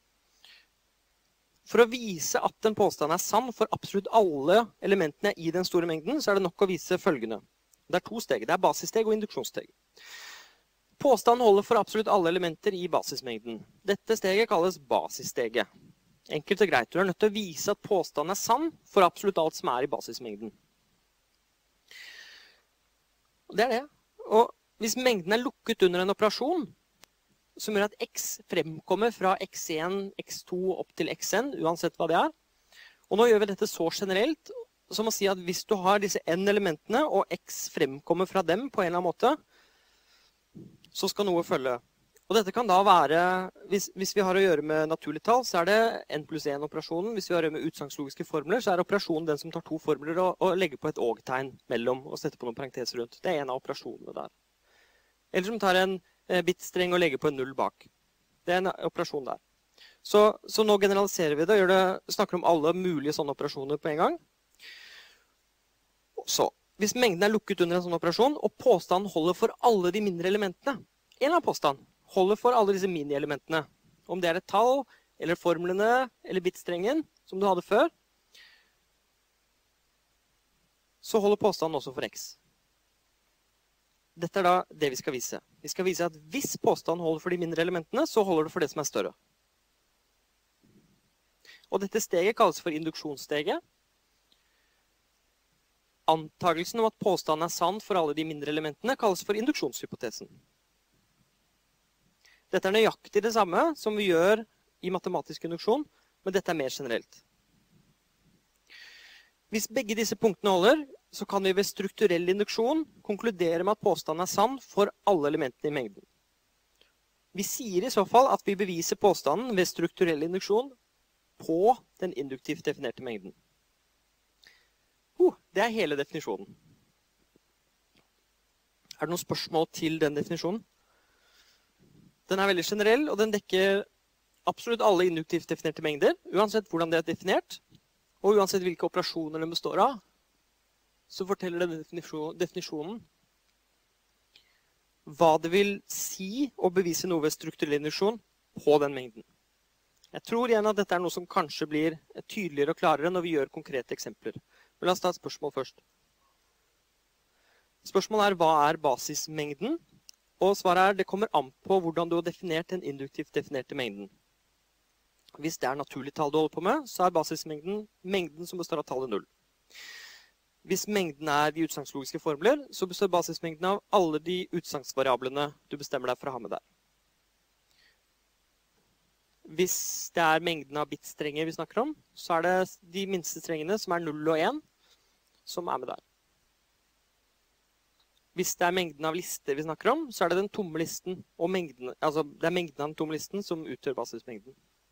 For å vise at en påstand er sann for absolutt alle elementene i den store mengden, så er det nok å vise følgende. Det er to steg. Det er basissteg og induksjonssteg. Påstanden holder for absolutt alle elementer i basismengden. Dette steget kalles basissteget. Enkelt og greit. Du er nødt til å vise at påstanden er sann for absolutt alt som er i basismengden. Og det er det. Og hvis mengden er lukket under en operasjon, som gjør at x fremkommer fra x1, x2 opp til xn, uansett hva det er. Og nå gjør vi dette så generelt, som å si at hvis du har disse n elementene, og x fremkommer fra dem på en eller annen måte, så skal noe følge. Og dette kan da være, hvis vi har å gjøre med naturlige tall, så er det n pluss 1 operasjonen. Hvis vi har å gjøre med utsagnslogiske formler, så er operasjonen den som tar to formler og legger på et og-tegn mellom og setter på noen parenteser rundt. Det er en av operasjonene der. Eller som tar en bitstreng og legger på en null bak. Det er en operasjon der. Så nå generaliserer vi det og snakker om alle mulige sånne operasjoner på en gang. Så, hvis mengden er lukket under en sånn operasjon, og påstanden holder for alle de mindre elementene, en eller annen påstand holder for alle disse mini-elementene, om det er et tall, eller formlene, eller bitstrengen, som du hadde før, så holder påstanden også for x. Dette er da det vi skal vise. Vi skal vise at hvis påstanden holder for de mindre elementene, så holder det for det som er større. Og dette steget kalles for induksjonssteget. Antagelsen om at påstanden er sann for alle de mindre elementene kalles for induksjonshypotesen. Dette er nøyaktig det samme som vi gjør i matematisk induksjon, men dette er mer generelt. Hvis begge disse punktene holder, så kan vi ved strukturell induksjon konkludere med at påstanden er sann for alle elementene i mengden. Vi sier i så fall at vi beviser påstanden ved strukturell induksjon på den induktivt definerte mengden. Det er hele definisjonen. Er det noen spørsmål til den definisjonen? Den er veldig generell, og den dekker absolutt alle induktivt definerte mengder, uansett hvordan det er definert, og uansett hvilke operasjoner den består av, så forteller denne definisjonen hva det vil si å bevise noe ved strukturell induksjon på den mengden. Jeg tror igjen at dette er noe som kanskje blir tydeligere og klarere når vi gjør konkrete eksempler. Men la oss ta et spørsmål først. Spørsmålet er hva er basismengden? Og svaret er det kommer an på hvordan du har definert den induktivt definerte mengden. Hvis det er naturlig tall du holder på med, så er basismengden mengden som består av tallet 0. Hvis mengden er de utsagnslogiske formler, så består basismengden av alle de utsagnsvariablene du bestemmer deg for å ha med der. Hvis det er mengden av bitstrenger vi snakker om, så er det de minste strengene som er 0 og 1, som er med der. Hvis det er mengden av lister vi snakker om, så er det den tomme listen, og mengden, altså det er mengden av den tomme listen som utgjør basismengden.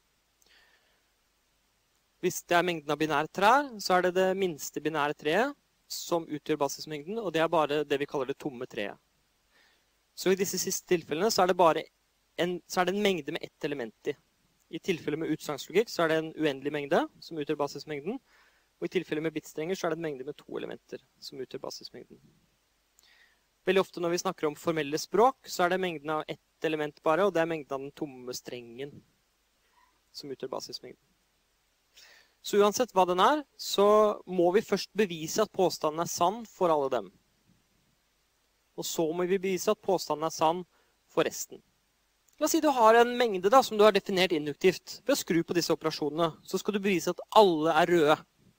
Hvis det er mengden av binære trær, så er det det minste binære treet som utgjør basismengden, og det er bare det vi kaller det tomme treet. Så i disse siste tilfellene så er det en mengde med ett element i. I tilfelle med utsagslogikk så er det en uendelig mengde som utgjør basismengden, og i tilfelle med bitstrenger så er det en mengde med to elementer som utgjør basismengden. Veldig ofte når vi snakker om formelle språk, så er det mengden av ett element bare, og det er mengden av den tomme strengen som utgjør basismengden. Så uansett hva den er, så må vi først bevise at påstanden er sann for alle dem. Og så må vi bevise at påstanden er sann for resten. La oss si du har en mengde da, som du har definert induktivt. Ved å skru på disse operasjonene, så skal du bevise at alle er røde.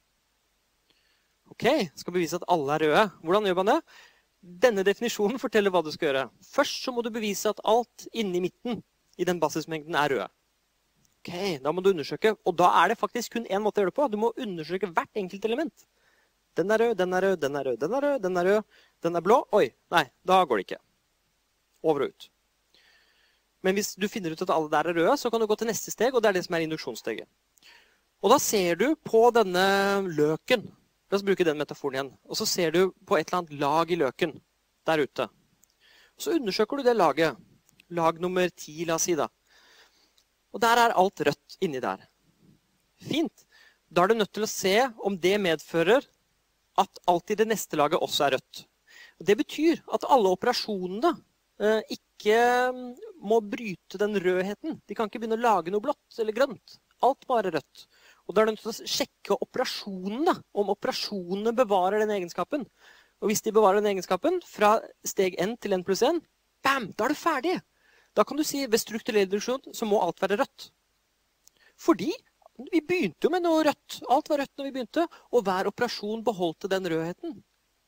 Ok, skal bevise at alle er røde. Hvordan gjør man det? Denne definisjonen forteller hva du skal gjøre. Først så må du bevise at alt inni midten i den basismengden er røde. Ok, da må du undersøke. Og da er det faktisk kun en måte å gjøre det på. Du må undersøke hvert enkelt element. Den er rød, den er rød, den er rød, den er rød, den er rød, den er blå. Oi, nei, da går det ikke. Over og ut. Men hvis du finner ut at alle der er røde, så kan du gå til neste steg, og det er det som er induksjonssteget. Og da ser du på denne løken. La oss bruke den metaforen igjen. Og så ser du på et eller annet lag i løken der ute. Så undersøker du det laget. Lag nummer 10, la oss si da. Og der er alt rødt inni der. Fint. Da er du nødt til å se om det medfører at alt i det neste laget også er rødt. Og det betyr at alle operasjonene ikke må bryte den rødheten. De kan ikke begynne å lage noe blått eller grønt. Alt bare er rødt. Og da er du nødt til å sjekke operasjonene, om operasjonene bevarer den egenskapen. Og hvis de bevarer den egenskapen, fra steg n til n pluss 1, bam, da er du ferdig. Da kan du si, ved strukturell reduksjon, så må alt være rødt. Fordi vi begynte jo med noe rødt. Alt var rødt når vi begynte, og hver operasjon beholdte den rødheten.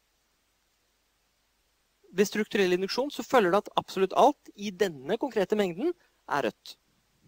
Ved strukturell induksjon så følger det at absolutt alt i denne konkrete mengden er rødt.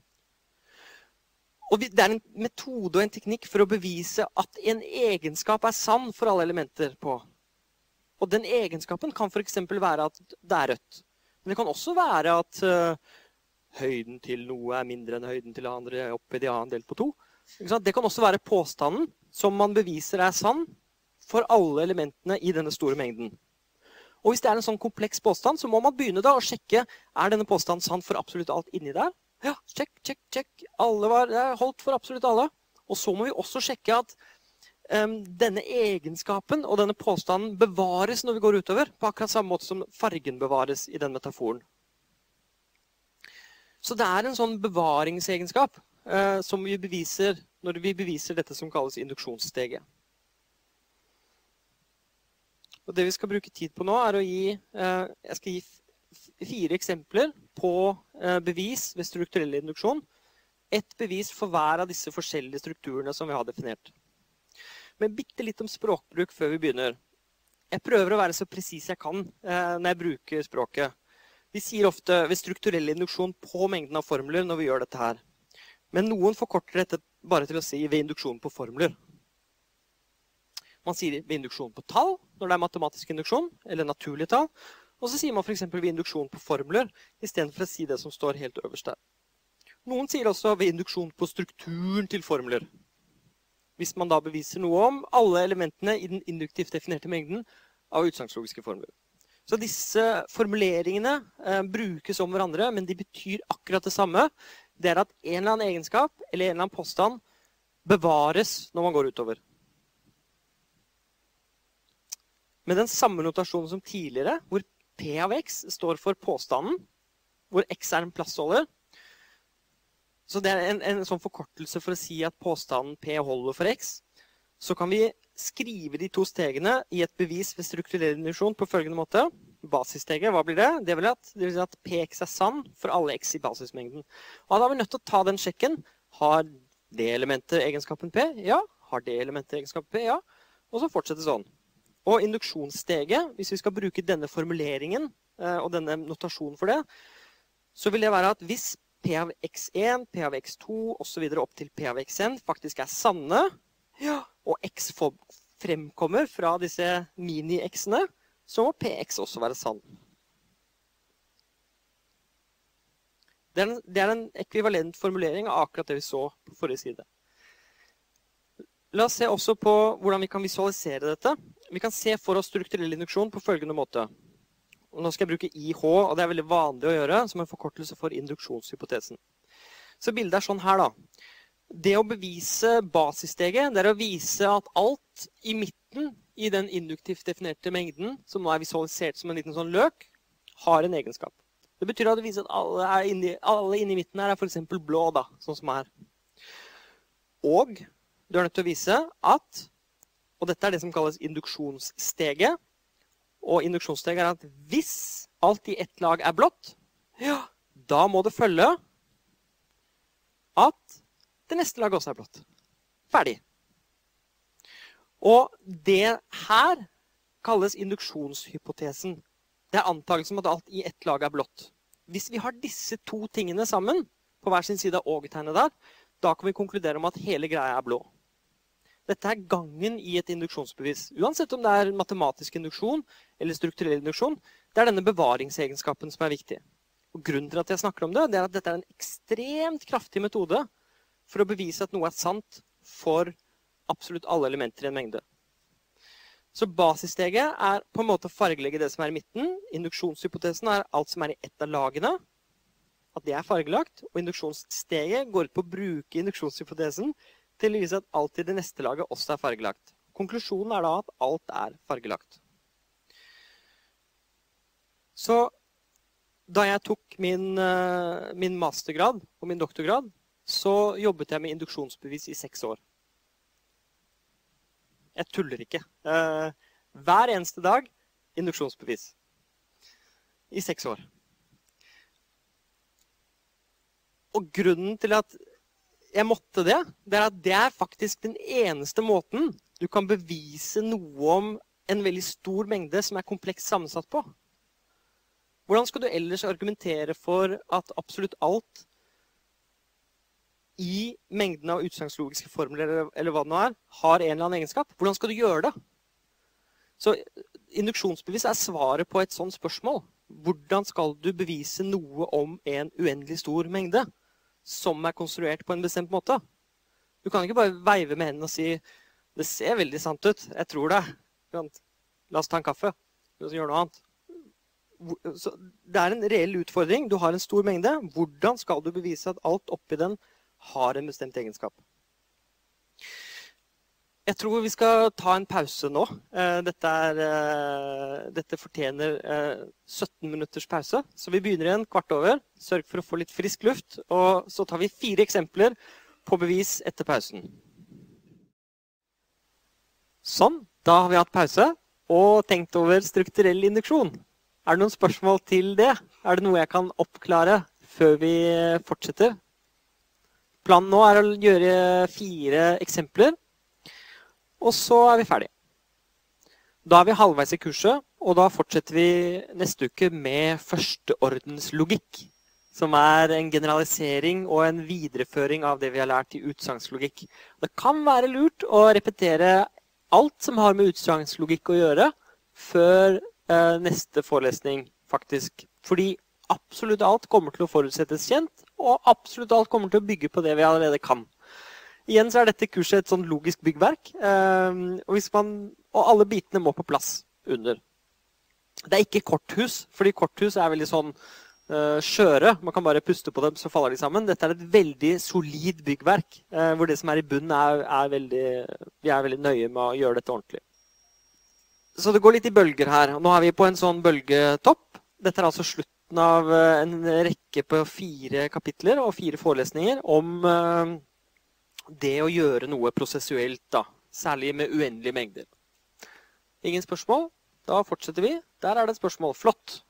Og det er en metode og en teknikk for å bevise at en egenskap er sann for alle elementer på. Og den egenskapen kan for eksempel være at det er rødt. Men det kan også være at høyden til noe er mindre enn høyden til det andre oppe i det andre delt på 2. Det kan også være påstanden som man beviser er sann for alle elementene i denne store mengden. Og hvis det er en sånn kompleks påstand, så må man begynne da å sjekke, er denne påstanden sann for absolutt alt inni der? Ja, sjekk, sjekk, sjekk. Det er holdt for absolutt alle. Og så må vi også sjekke at denne egenskapen og denne påstanden bevares når vi går utover, på akkurat samme måte som fargen bevares i den metaforen. Så det er en sånn bevaringsegenskap som vi beviser når vi beviser dette som kalles induksjonssteget. Og det vi skal bruke tid på nå er å jeg skal gi 4 eksempler på bevis ved strukturell induksjon. Et bevis for hver av disse forskjellige strukturene som vi har definert. Men bitte litt om språkbruk før vi begynner. Jeg prøver å være så presis jeg kan når jeg bruker språket. Vi sier ofte ved strukturell induksjon på mengden av formler når vi gjør dette her. Men noen forkorter dette bare til å si ved induksjon på formler. Man sier ved induksjon på tall, når det er matematisk induksjon, eller naturlige tall. Og så sier man for eksempel ved induksjon på formler, i stedet for å si det som står helt øverst der. Noen sier også ved induksjon på strukturen til formler. Hvis man da beviser noe om alle elementene i den induktivt definerte mengden av utsagnslogiske formler. Så disse formuleringene brukes om hverandre, men de betyr akkurat det samme. Det er at en eller annen egenskap, eller en eller annen påstand, bevares når man går utover. Med den samme notasjonen som tidligere, hvor P av x står for påstanden, hvor x er en plassholder. Så det er en sånn forkortelse for å si at påstanden P holder for x. Så kan vi skrive de 2 stegene i et bevis ved strukturell induksjon på følgende måte. Basissteget, hva blir det? Det vil si at Px er sann for alle x i basismengden. Og da er vi nødt til å ta den sjekken. Har det elementet egenskapen P? Ja. Har det elementet egenskapen P? Ja. Og så fortsetter sånn. Og induksjonssteget, hvis vi skal bruke denne formuleringen og denne notasjonen for det, så vil det være at hvis P av x1, P av x2 og så videre opp til P av xn faktisk er sanne, og x fremkommer fra disse mini-x'ene, så må px også være sann. Det er en ekvivalent formulering av akkurat det vi så på forrige side. La oss se også på hvordan vi kan visualisere dette. Vi kan se for oss strukturell induksjon på følgende måte. Og nå skal jeg bruke IH, og det er veldig vanlig å gjøre, som en forkortelse for induksjonshypotesen. Så bildet er sånn her da. Det å bevise basissteget, det er å vise at alt i midten i den induktivt definerte mengden, som nå er visualisert som en liten sånn løk, har en egenskap. Det betyr at det viser at alle inni midten her er for eksempel blå da, sånn som her. Og du er nødt til å vise at, og dette er det som kalles induksjonssteget, og induksjonssteget er at hvis alt i ett lag er blått, da må det følge at det neste laget også er blått. Ferdig. Og det her kalles induksjonshypotesen. Det er antakelsen om at alt i ett lag er blått. Hvis vi har disse 2 tingene sammen, på hver sin side av og-tegnet der, da kan vi konkludere om at hele greia er blå. Dette er gangen i et induksjonsbevis. Uansett om det er matematisk induksjon eller strukturell induksjon, det er denne bevaringsegenskapen som er viktig. Og grunnen til at jeg snakker om det, det er at dette er en ekstremt kraftig metode for å bevise at noe er sant for absolutt alle elementer i en mengde. Så basissteget er på en måte å fargelegge det som er i midten. Induksjonshypotesen er alt som er i ett av lagene, at det er fargelagt. Og induksjonssteget går ut på å bruke induksjonshypotesen til å vise at alt i det neste laget også er fargelagt. Konklusjonen er da at alt er fargelagt. Så da jeg tok min mastergrad og min doktorgrad, så jobbet jeg med induksjonsbevis i 6 år. Jeg tuller ikke. Hver eneste dag induksjonsbevis. I 6 år. Og grunnen til at jeg måtte det, det er at det er faktisk den eneste måten du kan bevise noe om en veldig stor mengde som er komplekst sammensatt på. Hvordan skal du ellers argumentere for at absolutt alt i mengden av utsagnslogiske formler, eller hva det nå er, har en eller annen egenskap? Hvordan skal du gjøre det? Så induksjonsbevis er svaret på et sånt spørsmål. Hvordan skal du bevise noe om en uendelig stor mengde som er konstruert på en bestemt måte? Du kan ikke bare veive med hendene og si det ser veldig sant ut, jeg tror det. La oss ta en kaffe. La oss gjøre noe annet. Så det er en reell utfordring. Du har en stor mengde. Hvordan skal du bevise at alt oppi den har en bestemt egenskap? Jeg tror vi skal ta en pause nå. Dette fortjener 17 minutters pause. Så vi begynner igjen kvart over. Sørg for å få litt frisk luft. Og så tar vi 4 eksempler på bevis etter pausen. Sånn, da har vi hatt pause og tenkt over strukturell induksjon. Er det noen spørsmål til det? Er det noe jeg kan oppklare før vi fortsetter? Planen nå er å gjøre 4 eksempler, og så er vi ferdige. Da er vi halvveis i kurset, og da fortsetter vi neste uke med førsteordenslogikk, som er en generalisering og en videreføring av det vi har lært i utsagslogikk. Det kan være lurt å repetere alt som har med utsagslogikk å gjøre, før neste forelesning, faktisk. Fordi absolutt alt kommer til å forutsettes kjent, og absolutt alt kommer til å bygge på det vi allerede kan. Igjen så er dette kurset et sånn logisk byggverk, og alle bitene må på plass under. Det er ikke korthus, fordi korthus er veldig sånn skjøre. Man kan bare puste på dem, så faller de sammen. Dette er et veldig solid byggverk, hvor det som er i bunnen vi er veldig nøye med å gjøre dette ordentlig. Så det går litt i bølger her. Nå er vi på en sånn bølgetopp. Dette er altså slutten av en rekke på 4 kapitler og 4 forelesninger om det å gjøre noe prosessuelt, da. Særlig med uendelige mengder. Ingen spørsmål? Da fortsetter vi. Der er det et spørsmål. Flott.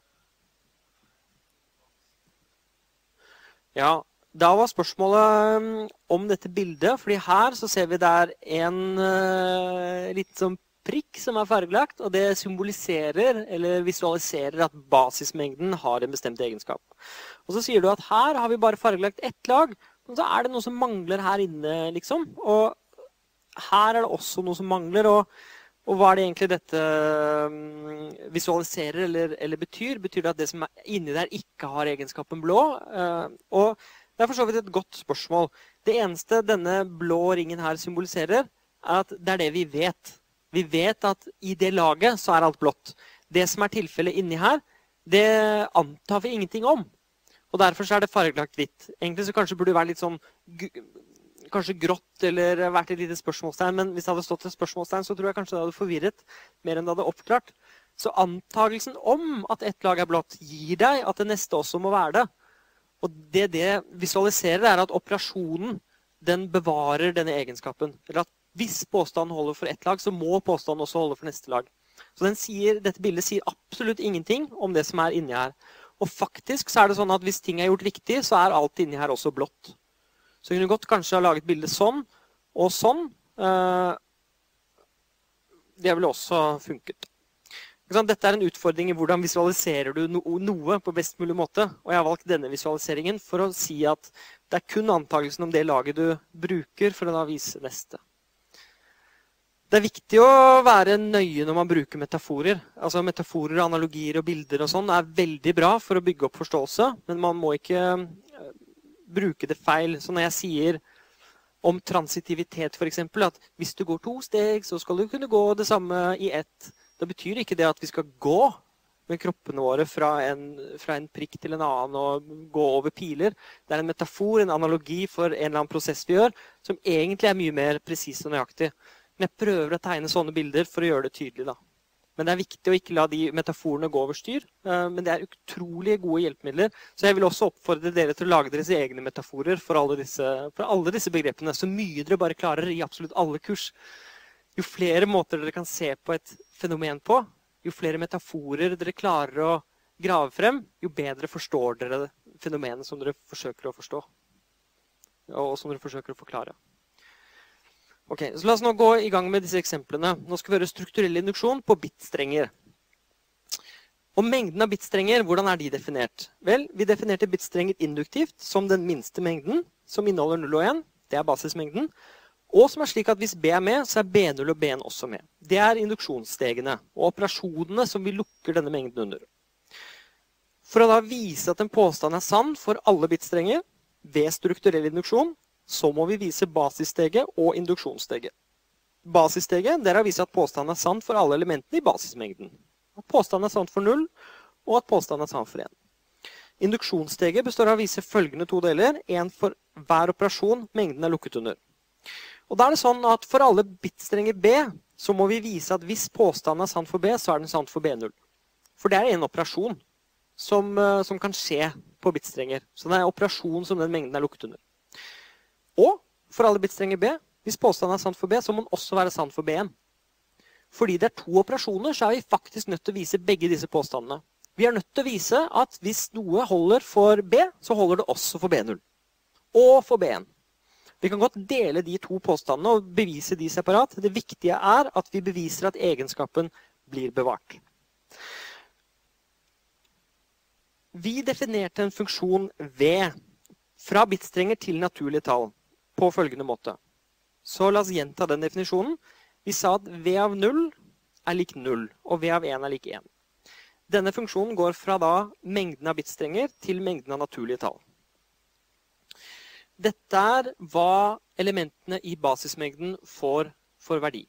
Ja, da var spørsmålet om dette bildet, fordi her så ser vi der en litt sånn prikk som er fargelagt, og det symboliserer eller visualiserer at basismengden har en bestemt egenskap. Og så sier du at her har vi bare fargelagt ett lag, og så er det noe som mangler her inne, liksom. Og her er det også noe som mangler, og hva er det egentlig dette visualiserer eller betyr? Betyr det at det som er inni der ikke har egenskapen blå? Og det er for så vidt et godt spørsmål. Det eneste denne blå ringen her symboliserer, er at det er det vi vet. Vi vet at i det laget så er alt blått. Det som er tilfellet inni her, det antar vi ingenting om. Og derfor så er det fargelagt hvitt. Egentlig så kanskje burde det være litt sånn, kanskje grått eller vært et lite spørsmålstegn, men hvis det hadde stått et spørsmålstegn, så tror jeg kanskje det hadde forvirret mer enn det hadde oppklart. Så antagelsen om at ett lag er blått gir deg at det neste også må være det. Og det visualiserer er at operasjonen, den bevarer denne egenskapen. Eller at hvis påstanden holder for ett lag, så må påstanden også holde for neste lag. Så dette bildet sier absolutt ingenting om det som er inni her. Og faktisk så er det sånn at hvis ting er gjort riktig, så er alt inni her også blått. Så jeg kunne godt kanskje ha laget bildet sånn og sånn. Det ville også funket. Dette en utfordring i hvordan visualiserer du noe på best mulig måte. Og jeg har valgt denne visualiseringen for å si at det kun antakelsen om det laget du bruker for å da vise neste. Det viktig å være nøye når man bruker metaforer. Altså metaforer, analogier og bilder og sånn veldig bra for å bygge opp forståelse, men man må ikke bruke det feil. Så når jeg sier om transitivitet for eksempel, at hvis du går 2 steg, så skal du kunne gå det samme i 1. Det betyr ikke det at vi skal gå med kroppene våre fra en prikk til en annen og gå over piler. Det en metafor, en analogi for en eller annen prosess vi gjør, som egentlig mye mer presis og nøyaktig. Men jeg prøver å tegne sånne bilder for å gjøre det tydelig da. Men det viktig å ikke la de metaforene gå over styr. Men det utrolig gode hjelpemidler. Så jeg vil også oppfordre dere til å lage deres egne metaforer for alle disse begrepene. Så mye dere bare klarer i absolutt alle kurs. Jo flere måter dere kan se på et fenomen på, jo flere metaforer dere klarer å grave frem, jo bedre forstår dere fenomenet som dere forsøker å forstå. Og som dere forsøker å forklare. Ok, så la oss nå gå i gang med disse eksemplene. Nå skal vi gjøre strukturell induksjon på bitstrenger. Og mengden av bitstrenger, hvordan de definert? Vel, vi definerte bitstrenger induktivt som den minste mengden, som inneholder 0 og 1. Det basismengden. Og som slik at hvis B med, så B0 og B1 også med. Det induksjonsstegene og operasjonene som vi lukker denne mengden under. For å da vise at en påstand sann for alle bitstrenger ved strukturell induksjon, så må vi vise basissteget og induksjonssteget. Basissteget er å vise at påstanden sann for alle elementene i basismengden. At påstanden sann for 0, og at påstanden sann for 1. Induksjonssteget består av å vise følgende 2 deler, en for hver operasjon mengden lukket under. Og da det sånn at for alle bitstrenger B, så må vi vise at hvis påstanden sann for B, så den sann for B0. For det en operasjon som kan skje på bitstrenger. Så det en operasjon som den mengden lukket under. Og for alle bitstrenger B, hvis påstanden sann for B, så må den også være sann for B1. Fordi det 2 operasjoner, så vi faktisk nødt til å vise begge disse påstandene. Vi nødt til å vise at hvis noe holder for B, så holder det også for B0. Og for B1. Vi kan godt dele de 2 påstandene og bevise de separat. Det viktige at vi beviser at egenskapen blir bevart. Vi definerte en funksjon V fra bitstrenger til naturlige tall på følgende måte. Så la oss gjenta den definisjonen. Vi sa at V av 0 lik 0, og V av 1 lik 1. Denne funksjonen går fra da mengden av bitstrenger til mengden av naturlige tall. Dette hva elementene i basismengden får for verdi.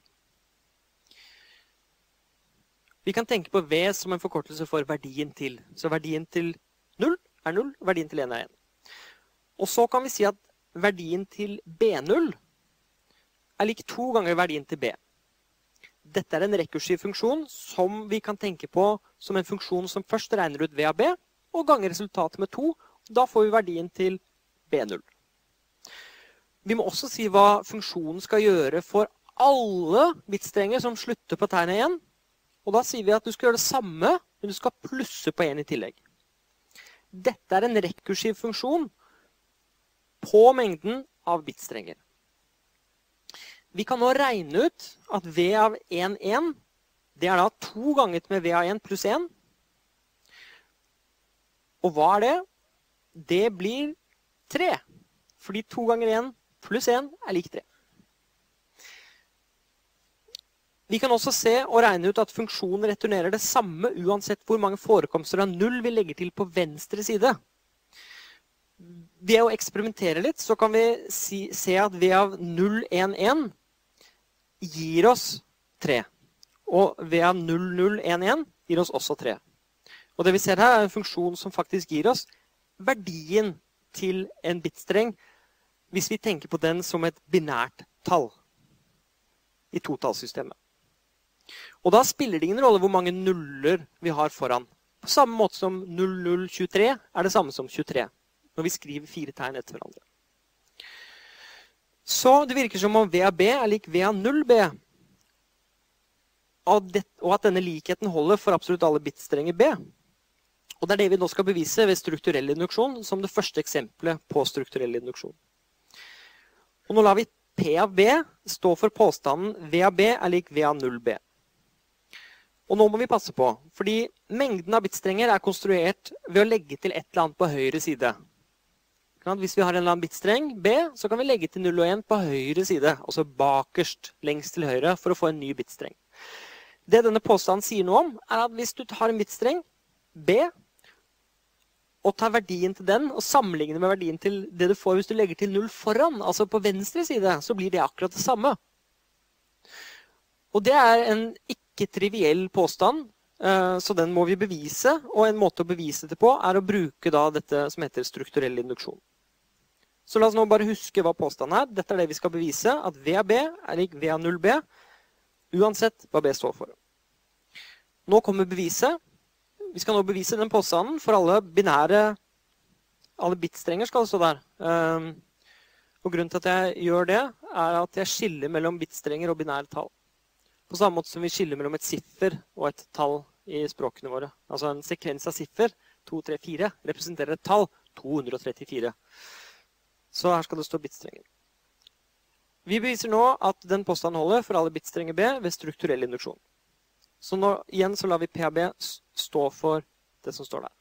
Vi kan tenke på V som en forkortelse for verdien til. Så verdien til 0 0, verdien til 1 1. Og så kan vi si at verdien til B0 lik 2 ganger verdien til B. Dette en rekursiv funksjon som vi kan tenke på som en funksjon som først regner ut V av B, og ganger resultatet med 2. Da får vi verdien til B0. Vi må også si hva funksjonen skal gjøre for alle bitstrenger som slutter på tegnet 1. Og da sier vi at du skal gjøre det samme, men du skal plusse på 1 i tillegg. Dette en rekursiv funksjon på mengden av bitstrenger. Vi kan nå regne ut at V av 1, 1, det da 2 ganget med V av 1 pluss 1. Og hva det? Det blir 3. Fordi 2 ganger 1 pluss 1 lik 3. Vi kan også se og regne ut at funksjonen returnerer det samme uansett hvor mange forekomster av 0 vi legger til på venstre side. Ved å eksperimentere litt så kan vi se at V av 0, 1, 1 gir oss 3. Og V av 0, 0, 1, 1 gir oss også 3. Og det vi ser her en funksjon som faktisk gir oss verdien til en bitstreng hvis vi tenker på den som et binært tall i totallsystemet. Og da spiller det ingen rolle hvor mange nuller vi har foran. På samme måte som 0023 det samme som 23, når vi skriver 4 tegn etter hverandre. Så det virker som om V av B lik V av 0B, og at denne likheten holder for absolutt alle bitstrenger B. Og det det vi nå skal bevise ved strukturell induksjon, som det første eksempelet på strukturell induksjon. Og nå lar vi P av B stå for påstanden V av B lik V av 0B. Og nå må vi passe på, fordi mengden av bitstrenger er konstruert ved å legge til et eller annet på høyre side. Hvis vi har en eller annen bitstreng, B, så kan vi legge til 0 og 1 på høyre side, altså bakerst, lengst til høyre, for å få en ny bitstreng. Det denne påstanden sier noe om, er at hvis du har en bitstreng, B, og tar verdien til den, og sammenligner med verdien til det du får hvis du legger til 0 foran, altså på venstre side, så blir det akkurat det samme. Og det er en ikke-triviell påstand, så den må vi bevise, og en måte å bevise det på er å bruke da dette som heter strukturell induksjon. Så la oss nå bare huske hva påstanden er. Dette er det vi skal bevise, at V av B er lik V av 0B, uansett hva B står for. Nå kommer beviset. Vi skal nå bevise den påstanden for alle bitstrenger skal det stå der. Og grunnen til at jeg gjør det, er at jeg skiller mellom bitstrenger og binære tall. På samme måte som vi skiller mellom et siffer og et tall i språkene våre. Altså en sekvens av siffer, 2, 3, 4, representerer et tall, 234. Så her skal det stå bitstrenger. Vi beviser nå at den påstanden holder for alle bitstrenger B ved strukturell induksjon. Så nå, igjen så lar vi P av B stå for det som står der.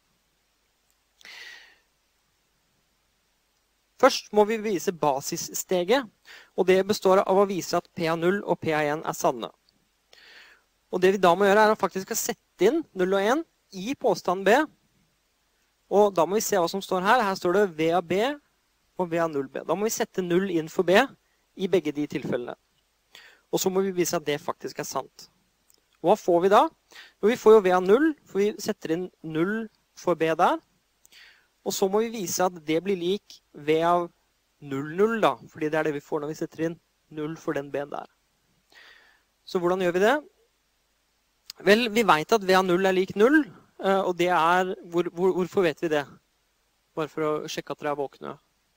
Først må vi bevise basissteget, og det består av å vise at P av 0 og P av 1 er sanne. Og det vi da må gjøre er å faktisk sette inn 0 og 1 i påstand B, og da må vi se hva som står her. Her står det V av B og V av 0B. Da må vi sette 0 inn for B i begge de tilfellene. Og så må vi bevise at det faktisk er sant. Og hva får vi da? Jo, vi får jo V av 0, for vi setter inn 0 for B der. Og så må vi vise at det blir lik V av 0, 0 da, fordi det er det vi får når vi setter inn 0 for den B-en der. Så hvordan gjør vi det? Vel, vi vet at V av 0 er lik 0, og det er, hvorfor vet vi det? Bare for å sjekke at dere er våkne.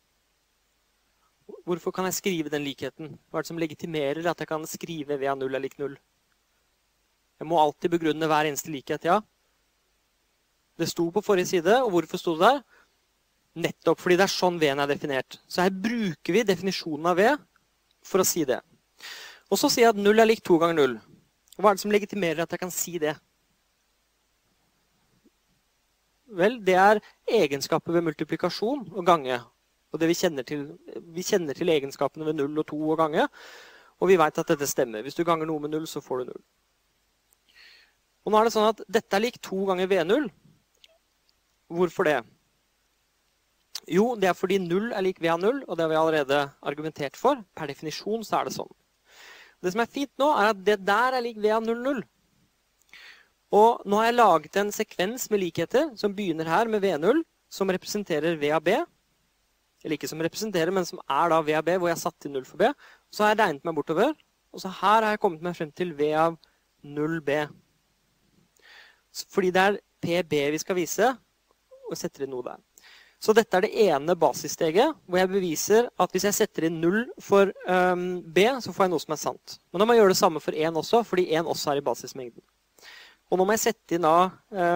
Hvorfor kan jeg skrive den likheten? Hva er det som legitimerer at jeg kan skrive V av 0 er lik 0? Jeg må alltid begrunne hver eneste likhet, ja. Det sto på forrige side, og hvorfor sto det der? Nettopp fordi det er sånn V-en er definert. Så her bruker vi definisjonen av V for å si det. Og så sier jeg at 0 er lik 2 ganger 0. Og hva er det som legitimerer at jeg kan si det? Vel, det er egenskaper ved multiplikasjon og gange. Og det vi kjenner til egenskapene ved 0 og 2 og gange. Og vi vet at dette stemmer. Hvis du ganger noe med 0, så får du 0. Og nå er det sånn at dette er lik 2 ganger V0. Hvorfor det? Jo, det er fordi 0 er lik V av 0, og det har vi allerede argumentert for. Per definisjon så er det sånn. Det som er fint nå, er at det der er lik V av 0, 0. Og nå har jeg laget en sekvens med likheter som begynner her med V0, som representerer V av B. Eller ikke som representerer, men som er da V av B, hvor jeg har satt inn 0 for B. Så har jeg regnet meg bortover, og så her har jeg kommet meg frem til V av 0B. Fordi det er PB vi skal vise, og setter inn noe der. Så dette er det ene basissteget, hvor jeg beviser at hvis jeg setter inn 0 for B, så får jeg noe som er sant. Men da må jeg gjøre det samme for 1 også, fordi 1 også er i basismengden. Og nå må jeg sette inn da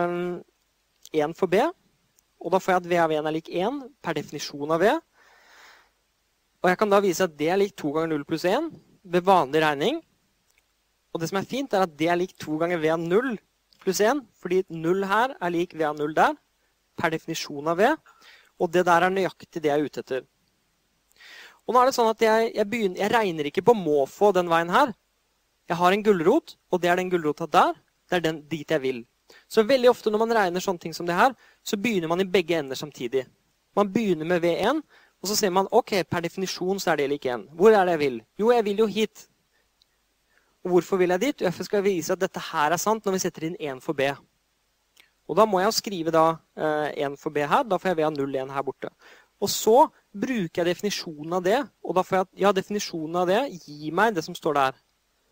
1 for B, og da får jeg at V av 1 er lik 1 per definisjon av V. Og jeg kan da vise at det er lik 2 ganger 0 pluss 1 ved vanlig regning. Og det som er fint er at det er lik 2 ganger V av 0 pluss 1, fordi 0 her er lik V av 0 der, per definisjon av V. Og det der er nøyaktig det jeg er ute etter. Og nå er det sånn at jeg regner ikke på måfå den veien her. Jeg har en gulrot, og det er den gulrota der. Det er dit jeg vil. Så veldig ofte når man regner sånne ting som det her, så begynner man i begge ender samtidig. Man begynner med V1, og så ser man, ok, per definisjon så er det lik 1. Hvor er det jeg vil? Jo, jeg vil jo hit. Og hvorfor vil jeg dit? Jeg skal vise at dette her er sant når vi setter inn 1 for B. Og da må jeg jo skrive da 1 for B her, da får jeg V av 0, 1 her borte. Og så bruker jeg definisjonen av det, og da får jeg, ja, definisjonen av det gir meg det som står der.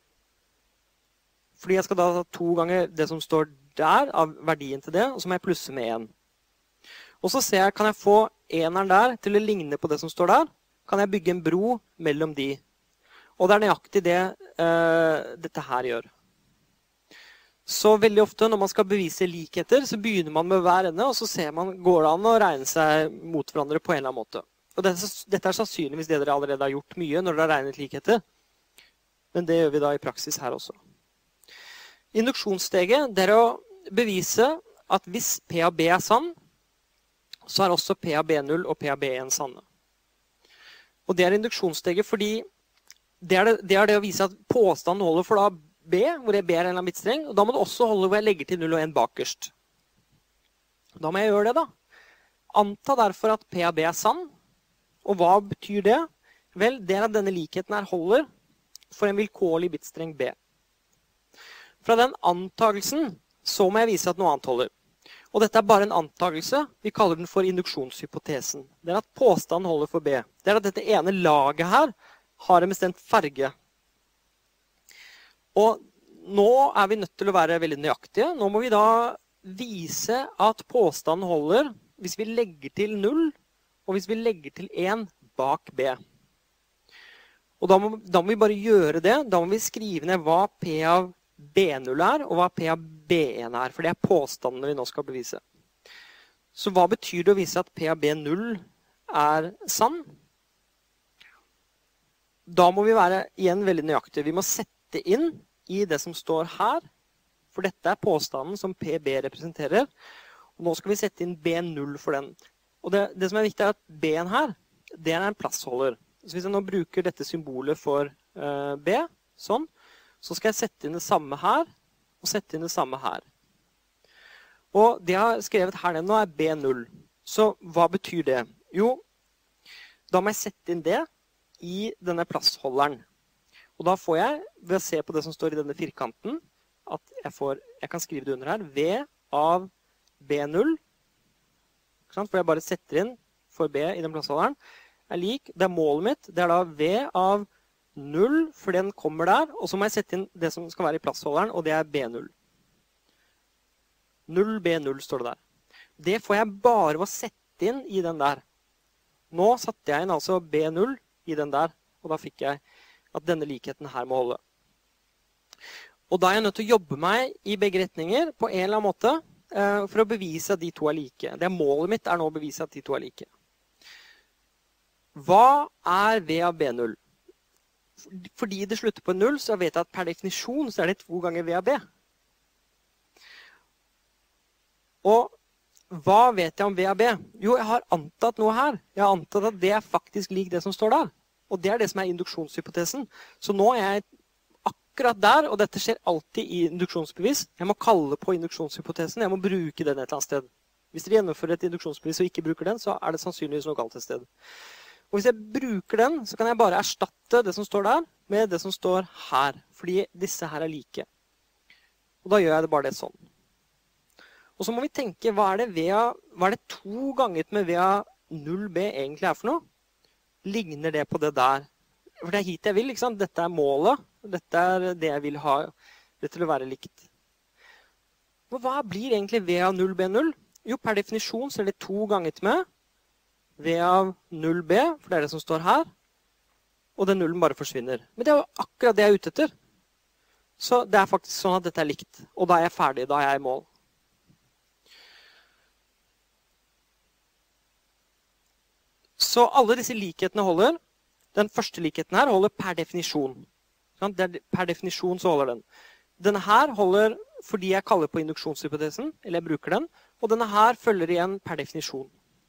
Fordi jeg skal da ta 2 ganger det som står der av verdien til det, og så må jeg plusse med 1. Og så ser jeg, kan jeg få eneren der til å ligne på det som står der? Kan jeg bygge en bro mellom de? Og det er nøyaktig det dette her gjør. Så veldig ofte når man skal bevise likheter, så begynner man med hver ende, og så ser man, går det an å regne seg mot hverandre på en eller annen måte. Og dette er sannsynligvis det dere allerede har gjort mye når dere har regnet likheter. Men det gjør vi da i praksis her også. Induksjonssteget det er å bevise at hvis P av B er sann, så er også P av B0 og P av B1 sanne. Og det er induksjonssteget fordi det er det å vise at påstanden holder for da B, hvor B er en eller annen bitstreng, og da må det også holde hvor jeg legger til 0 og 1 bakerst. Da må jeg gjøre det da. Anta derfor at P av B er sann, og hva betyr det? Vel, det er at denne likheten her holder for en vilkårlig bitstreng B. Fra den antagelsen så må jeg vise at noe annet holder. Og dette er bare en antagelse. Vi kaller den for induksjonshypotesen. Det er at påstanden holder for B. Det er at dette ene laget her har en bestemt farge. Og nå er vi nødt til å være veldig nøyaktige. Nå må vi da vise at påstanden holder hvis vi legger til 0, og hvis vi legger til 1 bak B. Og da må vi bare gjøre det. Da må vi skrive ned hva P av B0 er, og hva P av B1 er. For det er påstandene vi nå skal bevise. Så hva betyr det å vise at P av B0 er sann? Da må vi være igjen veldig nøyaktige. Vi må sette inn i det som står her. For dette er påstanden som PB representerer. Og nå skal vi sette inn B0 for den. Og det som er viktig er at B-en her, det er en plassholder. Så hvis jeg nå bruker dette symbolet for B, sånn, så skal jeg sette inn det samme her, og sette inn det samme her. Og det jeg har skrevet her nå er B0. Så hva betyr det? Jo, da må jeg sette inn det i denne plassholderen. Og da får jeg, ved å se på det som står i denne firkanten, at jeg kan skrive det under her, V av B0. For jeg bare setter inn for B i den plassholderen. Er lik, det er målet mitt, det er da V av 0, for den kommer der, og så må jeg sette inn det som skal være i plassholderen, og det er B0. 0 B0 står det der. Det får jeg bare ved å sette inn i den der. Nå satte jeg inn altså B0 i den der, og da fikk jeg at denne likheten her må holde. Og da er jeg nødt til å jobbe meg i begge retninger på en eller annen måte for å bevise at de to er like. Det målet mitt er nå å bevise at de to er like. Hva er V av B0? Fordi det slutter på 0, så vet jeg at per definisjon så er det 2 ganger V av B. Og hva vet jeg om V av B? Jo, jeg har antatt noe her. Jeg har antatt at det er faktisk lik det som står der. Og det er det som er induksjonshypotesen. Så nå er jeg akkurat der, og dette skjer alltid i induksjonsbevis. Jeg må kalle på induksjonshypotesen, jeg må bruke den et eller annet sted. Hvis dere gjennomfører et induksjonsbevis og ikke bruker den, så er det sannsynligvis noe galt et sted. Og hvis jeg bruker den, så kan jeg bare erstatte det som står der med det som står her. Fordi disse her er like. Og da gjør jeg det bare det sånn. Og så må vi tenke, hva er det 2 ganget med V av 0B egentlig er for noe? Ligner det på det der? For det er hit jeg vil, ikke sant? Dette er målet. Dette er det jeg vil ha det til å være likt. Og hva blir egentlig V av 0B0? Jo, per definisjon så er det 2 ganget med V av 0B, for det er det som står her. Og den nullen bare forsvinner. Men det er jo akkurat det jeg er ute etter. Så det er faktisk sånn at dette er likt. Og da er jeg ferdig, da er jeg i mål. Så alle disse likhetene holder. Den første likheten her holder per definisjon. Per definisjon så holder den. Denne her holder fordi jeg kaller på induksjonshypotesen, eller jeg bruker den. Og denne her følger igjen per definisjon.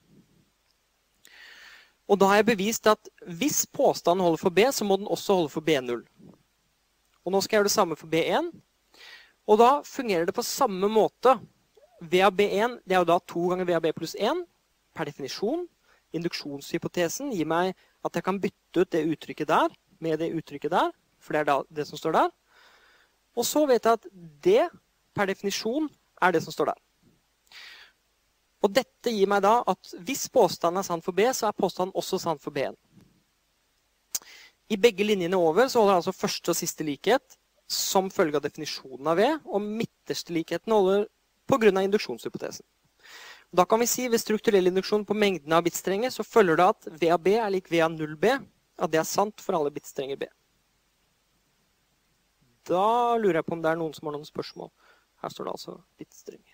Og da har jeg bevist at hvis påstanden holder for B, så må den også holde for B0. Og nå skal jeg gjøre det samme for B1. Og da fungerer det på samme måte. V av B1, det er jo da 2 ganger V av B pluss 1, per definisjon. Induksjonshypotesen gir meg at jeg kan bytte ut det uttrykket der med det uttrykket der, for det er da det som står der. Og så vet jeg at det per definisjon er det som står der. Og dette gir meg da at hvis påstanden er sann for B, så er påstanden også sann for B1. I begge linjene over så holder altså første og siste likhet som følge av definisjonen av V, og midterste likheten holder på grunn av induksjonshypotesen. Da kan vi si ved strukturell induksjon på mengden av bitstrenger, så følger det at V av B er lik V av 0B, at det er sant for alle bitstrenger B. Da lurer jeg på om det er noen som har noen spørsmål. Her står det altså bitstrenger.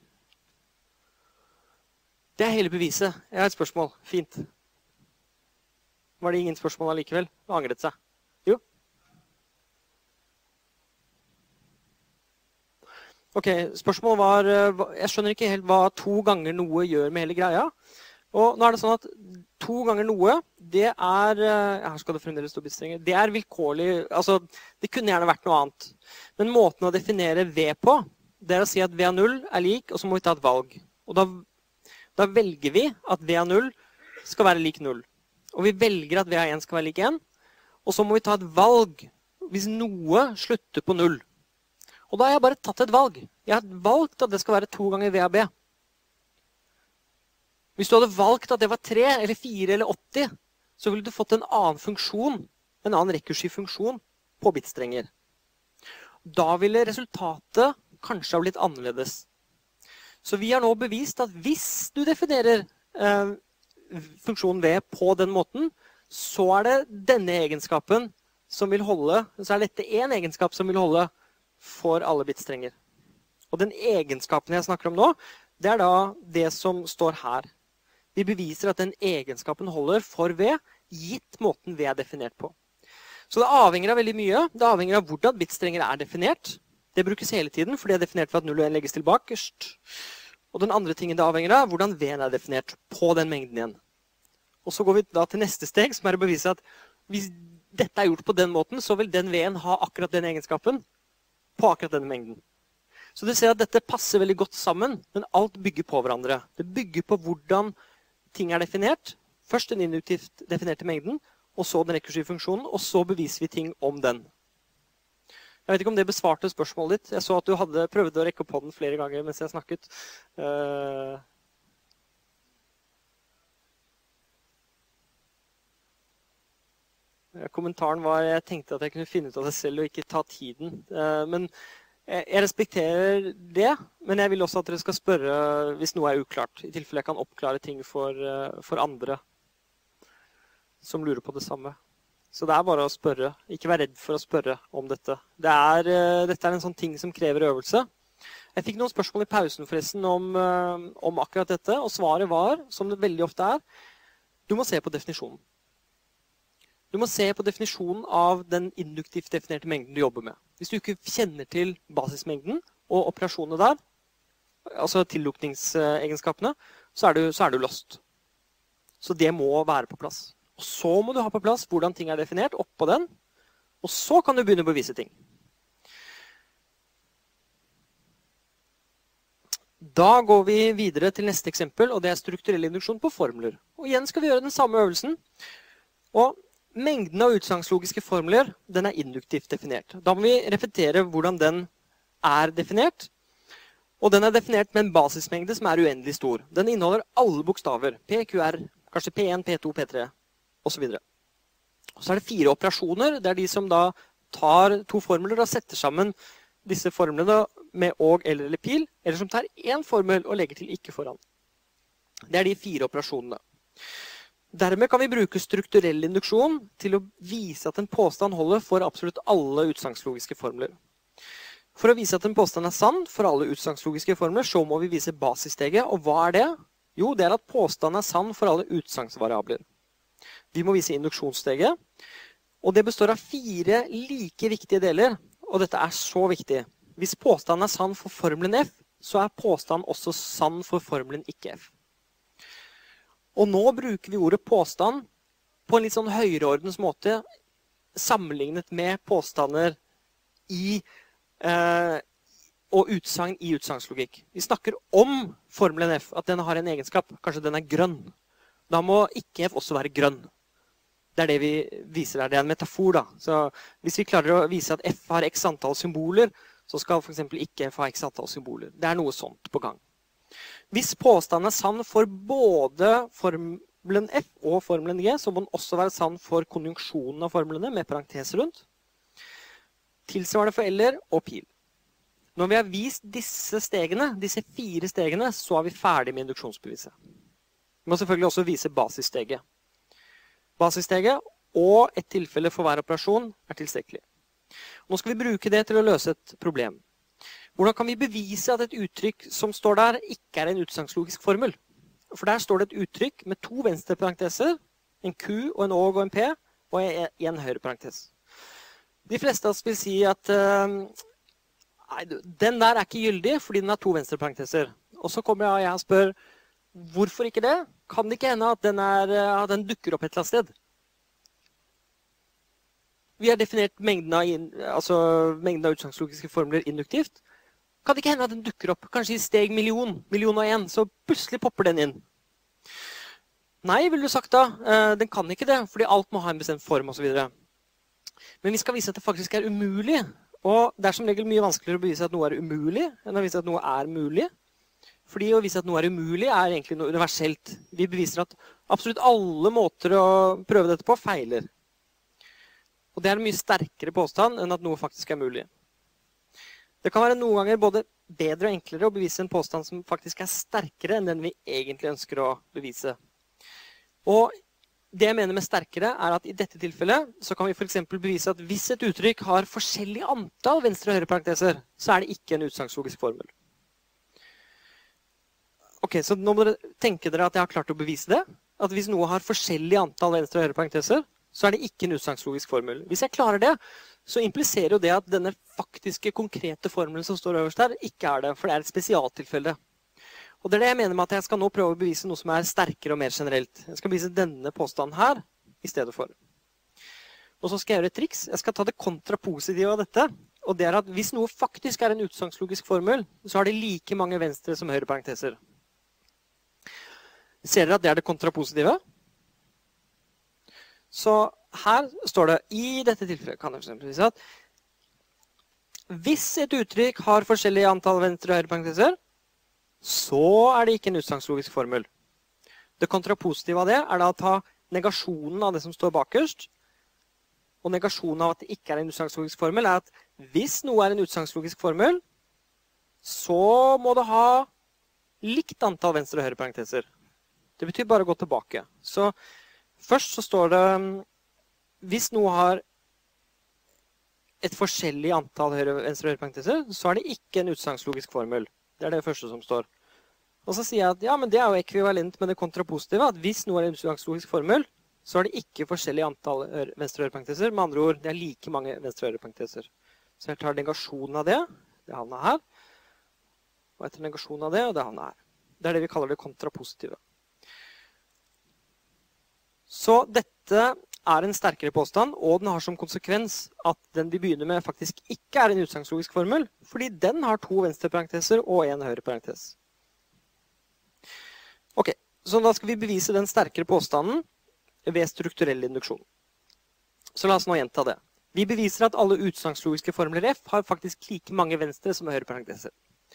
Det er hele beviset. Jeg har et spørsmål. Fint. Var det ingen spørsmål allikevel? Det angret seg. Jo. Ok, spørsmålet var, jeg skjønner ikke helt hva 2 ganger noe gjør med hele greia. Og nå er det sånn at 2 ganger noe, det er, her skal det fremdeles stå bitstrenger, det er vilkårlig, altså det kunne gjerne vært noe annet. Men måten å definere V på, det er å si at V av 0 er lik, og så må vi ta et valg. Og da velger vi at V av 0 skal være lik 0. Og vi velger at V av 1 skal være lik 1, og så må vi ta et valg hvis noe slutter på 0. Og da har jeg bare tatt et valg. Jeg har valgt at det skal være 2 ganger V av B. Hvis du hadde valgt at det var 3, eller 4, eller 80, så ville du fått en annen funksjon, en annen rekursiv funksjon på bitstrenger. Da ville resultatet kanskje ha blitt annerledes. Så vi har nå bevist at hvis du definerer funksjonen V på den måten, så er det denne egenskapen som vil holde, så er dette en egenskap som vil holde for alle bitstrenger. Og den egenskapen jeg snakker om nå, det er da det som står her. Vi beviser at den egenskapen holder for V, gitt måten V er definert på. Så det avhenger av veldig mye. Det avhenger av hvordan bitstrenger er definert. Det brukes hele tiden, for det er definert for at 0 og 1 legges til bakerst. Og den andre tingen det avhenger av, hvordan V-en er definert på den mengden igjen. Og så går vi da til neste steg, som er å bevise at hvis dette er gjort på den måten, så vil den V-en ha akkurat den egenskapen på akkurat denne mengden. Så du ser at dette passer veldig godt sammen, men alt bygger på hverandre. Det bygger på hvordan ting er definert. Først den induktivt definerte mengden, og så den rekursive funksjonen, og så beviser vi ting om den. Jeg vet ikke om det besvarte spørsmålet ditt. Jeg så at du hadde prøvd å rekke opp hånden flere ganger mens jeg snakket. Kommentaren var jeg tenkte at jeg kunne finne ut av det selv og ikke ta tiden. Men jeg respekterer det, men jeg vil også at dere skal spørre hvis noe er uklart, i tilfelle jeg kan oppklare ting for andre som lurer på det samme. Så det er bare å spørre. Ikke vær redd for å spørre om dette. Dette er en sånn ting som krever øvelse. Jeg fikk noen spørsmål i pausen forresten om akkurat dette, og svaret var, som det veldig ofte er, du må se på definisjonen. Du må se på definisjonen av den induktivt definerte mengden du jobber med. Hvis du ikke kjenner til basismengden og operasjonene der, altså tillukningsegenskapene, så er du lost. Så det må være på plass. Og så må du ha på plass hvordan ting er definert oppå den, og så kan du begynne å bevise ting. Da går vi videre til neste eksempel, og det er strukturell induksjon på formler. Og igjen skal vi gjøre den samme øvelsen. Og mengden av utsagnslogiske formler, den er induktivt definert. Da må vi repetere hvordan den er definert. Og den er definert med en basismengde som er uendelig stor. Den inneholder alle bokstaver. P, Q, R, kanskje P1, P2, P3, og så videre. Og så er det 4 operasjoner. Det er de som da tar 2 formler og setter sammen disse formlene med og, eller pil, eller som tar en formel og legger til ikke foran. Det er de 4 operasjonene. Dermed kan vi bruke strukturell induksjon til å vise at en påstand holder for absolutt alle utsagnslogiske formler. For å vise at en påstand er sann for alle utsagnslogiske formler, så må vi vise basissteget. Og hva er det? Jo, det er at påstanden er sann for alle utsagnsvariabler. Vi må vise induksjonssteget. Og det består av 4 like viktige deler, og dette er så viktig. Hvis påstanden er sann for formelen F, så er påstanden også sann for formelen ikke F. Og nå bruker vi ordet påstand på en litt sånn høyreordens måte, sammenlignet med påstander og utsagn i utsagslogikk. Vi snakker om formelen F, at den har en egenskap. Kanskje den er grønn. Da må ikke F også være grønn. Det er det vi viser her. Det er en metafor da. Så hvis vi klarer å vise at F har x antall symboler, så skal for eksempel ikke F ha x antall symboler. Det er noe sånt på gang. Hvis påstanden er sann for både formelen F og formelen G, så må den også være sann for konjunksjonen av formlene med parentes rundt. Tilsvarende for eller og pil. Når vi har vist disse stegene, disse 4 stegene, så er vi ferdig med induksjonsbeviset. Vi må selvfølgelig også vise basissteget. Basissteget og et tilfelle for hver operasjon er tilstrekkelig. Nå skal vi bruke det til å løse et problem. Hvordan kan vi bevise at et uttrykk som står der ikke er en utsagnslogisk formel? For der står det et uttrykk med 2 venstre parenteser, en Q og en Å og en P, og en høyre parentes. De fleste av oss vil si at Nei, den der er ikke gyldig fordi den har 2 venstre parenteser. Og så kommer jeg og spør, hvorfor ikke det? Kan det ikke hende at den dukker opp et eller annet sted? Vi har definert mengden av utsangslogiske formler induktivt. Kan det ikke hende at den dukker opp, kanskje i steg million og en, så plutselig popper den inn? Nei, vil du sagt da. Den kan ikke det, fordi alt må ha en bestemt form og så videre. Men vi skal vise at det faktisk er umulig. Og det er som regel mye vanskeligere å bevise at noe er umulig, enn å vise at noe er mulig. Fordi å vise at noe er umulig er egentlig noe universelt. Vi beviser at absolutt alle måter å prøve dette på feiler. Og det er en mye sterkere påstand enn at noe faktisk er mulig. Det kan være noen ganger både bedre og enklere å bevise en påstand som faktisk er sterkere enn den vi egentlig ønsker å bevise. Og det jeg mener med sterkere er at i dette tilfellet så kan vi for eksempel bevise at hvis et uttrykk har forskjellig antall venstre- og høyreparenteser, så er det ikke en utsangslogisk formel. Ok, så nå må dere tenke dere at jeg har klart å bevise det. At hvis noe har forskjellig antall venstre- og høyreparenteser, så er det ikke en utsangslogisk formel. Hvis jeg klarer det, så impliserer jo det at denne faktiske, konkrete formelen som står øverst her, ikke er det, for det er et spesialtilfelle. Og det er det jeg mener med at jeg skal nå prøve å bevise noe som er sterkere og mer generelt. Jeg skal bevise denne påstanden her i stedet for. Og så skal jeg gjøre et triks. Jeg skal ta det kontrapositive av dette. Og det er at hvis noe faktisk er en utsangslogisk formel, så har det like mange venstre som høyre parenteser. Ser dere at det er det kontrapositive? Så her står det, i dette tilfellet kan jeg for eksempel vise at hvis et uttrykk har forskjellige antall venstre- og høyre parenteser, så er det ikke en utsangslogisk formel. Det kontrapositive av det er da å ta negasjonen av det som står bakerst, og negasjonen av at det ikke er en utsangslogisk formel er at hvis noe er en utsangslogisk formel, så må det ha likt antall venstre- og høyre parenteser. Det betyr bare å gå tilbake. Så først så står det, hvis noe har et forskjellig antall venstre- og høyre parenteser, så er det ikke en utsangslogisk formel. Det er det første som står. Og så sier jeg at ja, men det er jo ekvivalent med det kontrapositive, at hvis noe er en utsangslogisk formel, så er det ikke forskjellig antall venstre- og høyre parenteser. Med andre ord, det er like mange venstre- og høyre parenteser. Så jeg tar negasjonen av det havner her. Og etter negasjonen av det, og det havner her. Det er det vi kaller det kontrapositive. Så dette er en sterkere påstand, og den har som konsekvens at den vi begynner med faktisk ikke er en utsangslogisk formel, fordi den har 2 venstre parenteser og 1 høyre parentes. Ok, så da skal vi bevise den sterkere påstanden ved strukturell induksjon. Så la oss nå gjenta det. Vi beviser at alle utsangslogiske formler F har faktisk like mange venstre som høyre parenteser.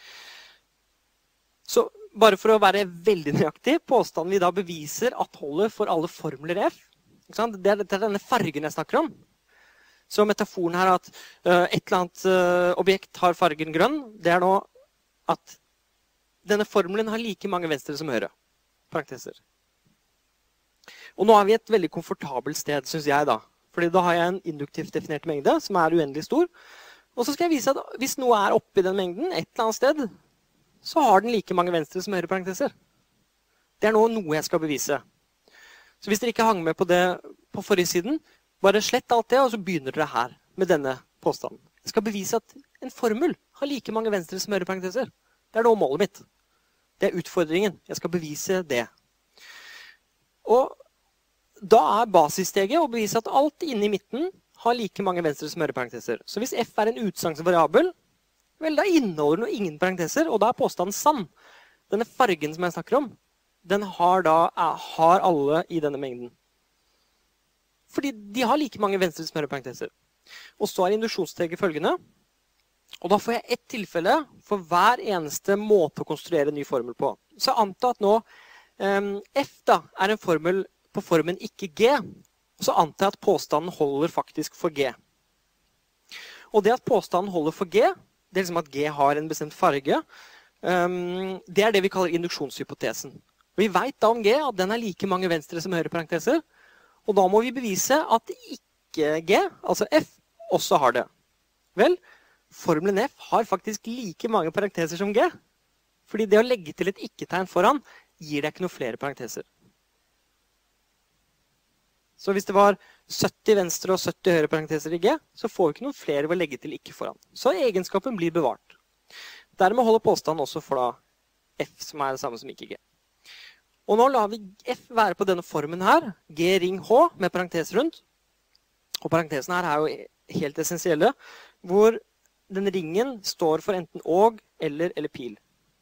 Så bare for å være veldig nøyaktig, påstanden vi da beviser at holder for alle formler F, det er denne fargen jeg snakker om. Så metaforen her at et eller annet objekt har fargen grønn, det er nå at denne formelen har like mange venstre som høyre parenteser. Og nå er vi et veldig komfortabelt sted, synes jeg da. Fordi da har jeg en induktivt definert mengde som er uendelig stor. Og så skal jeg vise at hvis noe er oppi den mengden, et eller annet sted, så har den like mange venstre som høyre parenteser. Det er nå noe jeg skal bevise. Så hvis dere ikke hang med på det på forrige siden, bare slett alt det, og så begynner dere her med denne påstanden. Jeg skal bevise at en formel har like mange venstre som høyre parenteser. Det er nå målet mitt. Det er utfordringen. Jeg skal bevise det. Og da er basissteget å bevise at alt inne i midten har like mange venstre som høyre parenteser. Så hvis f er en utsangsvariabel, vel, da inneholder den ingen parenteser, og da er påstanden sann. Denne fargen som jeg snakker om, den har alle i denne mengden. Fordi de har like mange venstre som høyre parenteser. Og så er induksjonssteget følgende. Og da får jeg ett tilfelle for hver eneste måte å konstruere en ny formel på. Så anta at nå f da er en formel på formen ikke g, og så antar jeg at påstanden holder faktisk for g. Og det at påstanden holder for g, det er liksom at g har en bestemt farge, det er det vi kaller induksjonshypotesen. Vi vet da om g at den er like mange venstre som høyre parenteser, og da må vi bevise at ikke g, altså f, også har det. Vel, formelen f har faktisk like mange parenteser som g, fordi det å legge til et ikke-tegn foran gir deg ikke noe flere parenteser. Så hvis det var 70 venstre og 70 høyre parenteser i G, så får vi ikke noen flere ved å legge til ikke foran. Så egenskapen blir bevart. Dermed holder påstanden også for da F, som er det samme som ikke G. Og nå lar vi F være på denne formen her, G ring H med parentes rundt. Og parentesen her er jo helt essensielle, hvor den ringen står for enten og eller pil.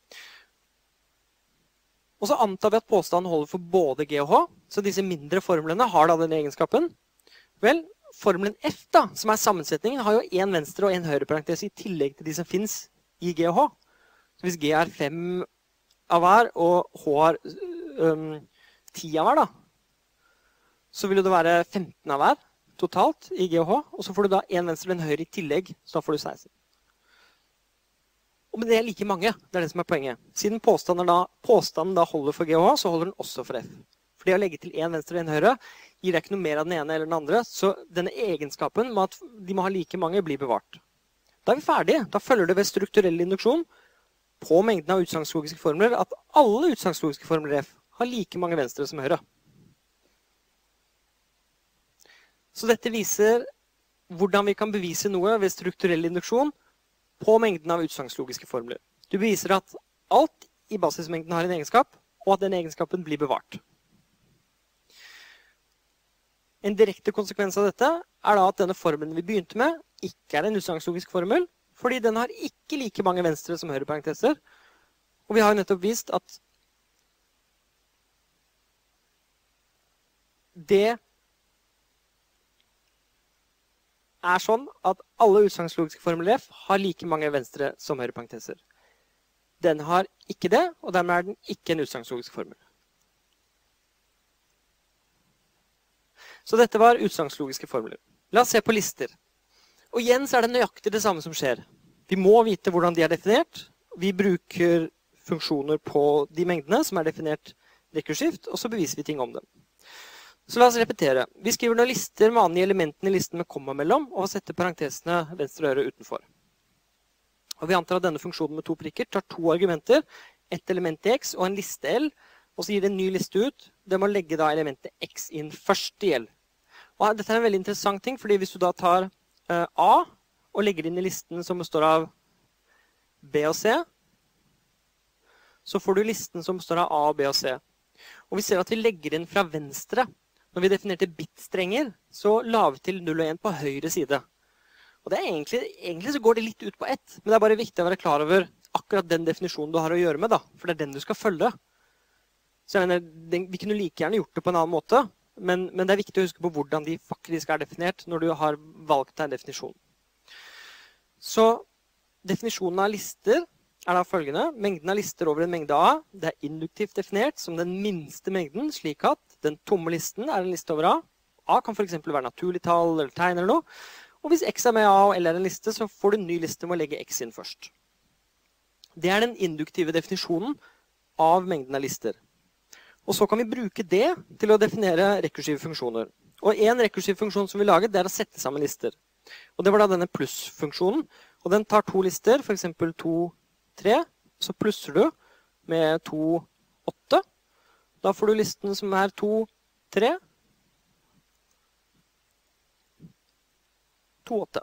Og så antar vi at påstanden holder for både G og H, så disse mindre formlene har da denne egenskapen. Vel, formelen F da, som er sammensetningen, har jo en venstre og en høyre parentes i tillegg til de som finnes i G og H. Så hvis G er 5 av hver, og H er 10 av hver da, så vil det være 15 av hver totalt i G og H, og så får du da en venstre og en høyre i tillegg, så da får du 16. Men det er like mange, det er det som er poenget. Siden påstanden da holder for G og H, så holder den også for F. For det å legge til en venstre og en høyre gir deg ikke noe mer av den ene eller den andre, så denne egenskapen med at de må ha like mange blir bevart. Da er vi ferdige. Da følger det ved strukturell induksjon på mengden av utsagnslogiske formler at alle utsagnslogiske formler F har like mange venstre som høyre. Så dette viser hvordan vi kan bevise noe ved strukturell induksjon på mengden av utsagnslogiske formler. Du beviser at alt i basismengden har en egenskap, og at den egenskapen blir bevart. En direkte konsekvens av dette er da at denne formelen vi begynte med ikke er en utsagnslogisk formel, fordi den har ikke like mange venstre som høyre parenteser. Og vi har jo nettopp vist at det er sånn at alle utsagnslogiske formler F har like mange venstre som høyre parenteser. Den har ikke det, og dermed er den ikke en utsagnslogisk formel. Så dette var utsagnslogiske formler. La oss se på lister. Og igjen så er det nøyaktig det samme som skjer. Vi må vite hvordan de er definert. Vi bruker funksjoner på de mengdene som er definert rekursivt, og så beviser vi ting om dem. Så la oss repetere. Vi skriver noen lister med angive elementene i listen med komma mellom, og setter parentesene venstre og høyre utenfor. Og vi antar at denne funksjonen med 2 prikker tar 2 argumenter, et element i x og en liste L, og så gir det en ny liste ut. Det må legge da elementet x inn først i L. Og dette er en veldig interessant ting, fordi hvis du da tar A og legger inn i listen som består av B og C, så får du listen som består av A, B og C. Og vi ser at vi legger inn fra venstre. Når vi definerte bit-strenger, så la vi til 0 og 1 på høyre side. Og det er egentlig så går det litt ut på ett, men det er bare viktig å være klar over akkurat den definisjonen du har å gjøre med, da, for det er den du skal følge. Så jeg mener, vi kunne like gjerne gjort det på en annen måte, men det er viktig å huske på hvordan de faktisk er definert når du har valgt deg en definisjon. Så definisjonen av lister er da følgende: mengden av lister over en mengde A, det er induktivt definert som den minste mengden, slik at den tomme listen er en liste over A. A kan for eksempel være naturlig tall eller tegn eller noe. Og hvis X er med A og L er en liste, så får du en ny liste med å legge X inn først. Det er den induktive definisjonen av mengden av lister. Og så kan vi bruke det til å definere rekursive funksjoner. Og en rekursiv funksjon som vi laget, det er å sette sammen lister. Og det var da denne pluss-funksjonen. Og den tar 2 lister, for eksempel 2, 3, så plusser du med 2, 8. Da får du listen som er 2, 3, 2, 8.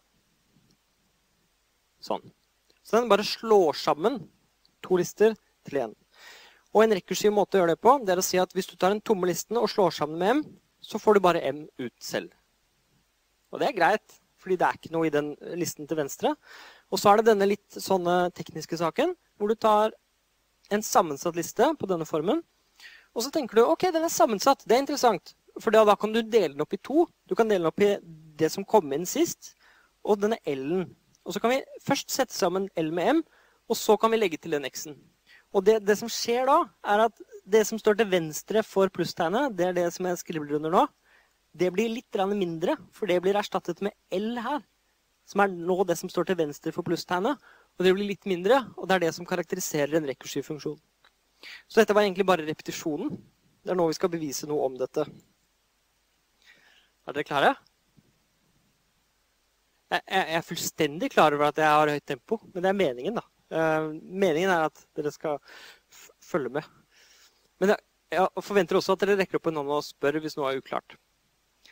Sånn. Så den bare slår sammen 2 lister til 1. Og en rekursiv måte å gjøre det på, det er å si at hvis du tar den tomme listen og slår sammen med M, så får du bare M ut selv. Og det er greit, fordi det er ikke noe i den listen til venstre. Og så er det denne litt sånne tekniske saken, hvor du tar en sammensatt liste på denne formen, og så tenker du, ok, den er sammensatt, det er interessant, for da kan du dele den opp i 2. Du kan dele den opp i det som kom inn sist, og denne L-en. Og så kan vi først sette sammen L med M, og så kan vi legge til den X-en. Og det som skjer da, er at det som står til venstre for plusstegnet, det er det som jeg skriver under nå, det blir litt mindre, for det blir erstattet med L her, som er nå det som står til venstre for plusstegnet, og det blir litt mindre, og det er det som karakteriserer en rekursiv funksjon. Så dette var egentlig bare repetisjonen. Det er nå vi skal bevise noe om dette. Er dere klare? Jeg er fullstendig klar over at jeg har høyt tempo, men det er meningen da. Meningen er at dere skal følge med. Men jeg forventer også at dere rekker opp en hånd og spør hvis noe er uklart.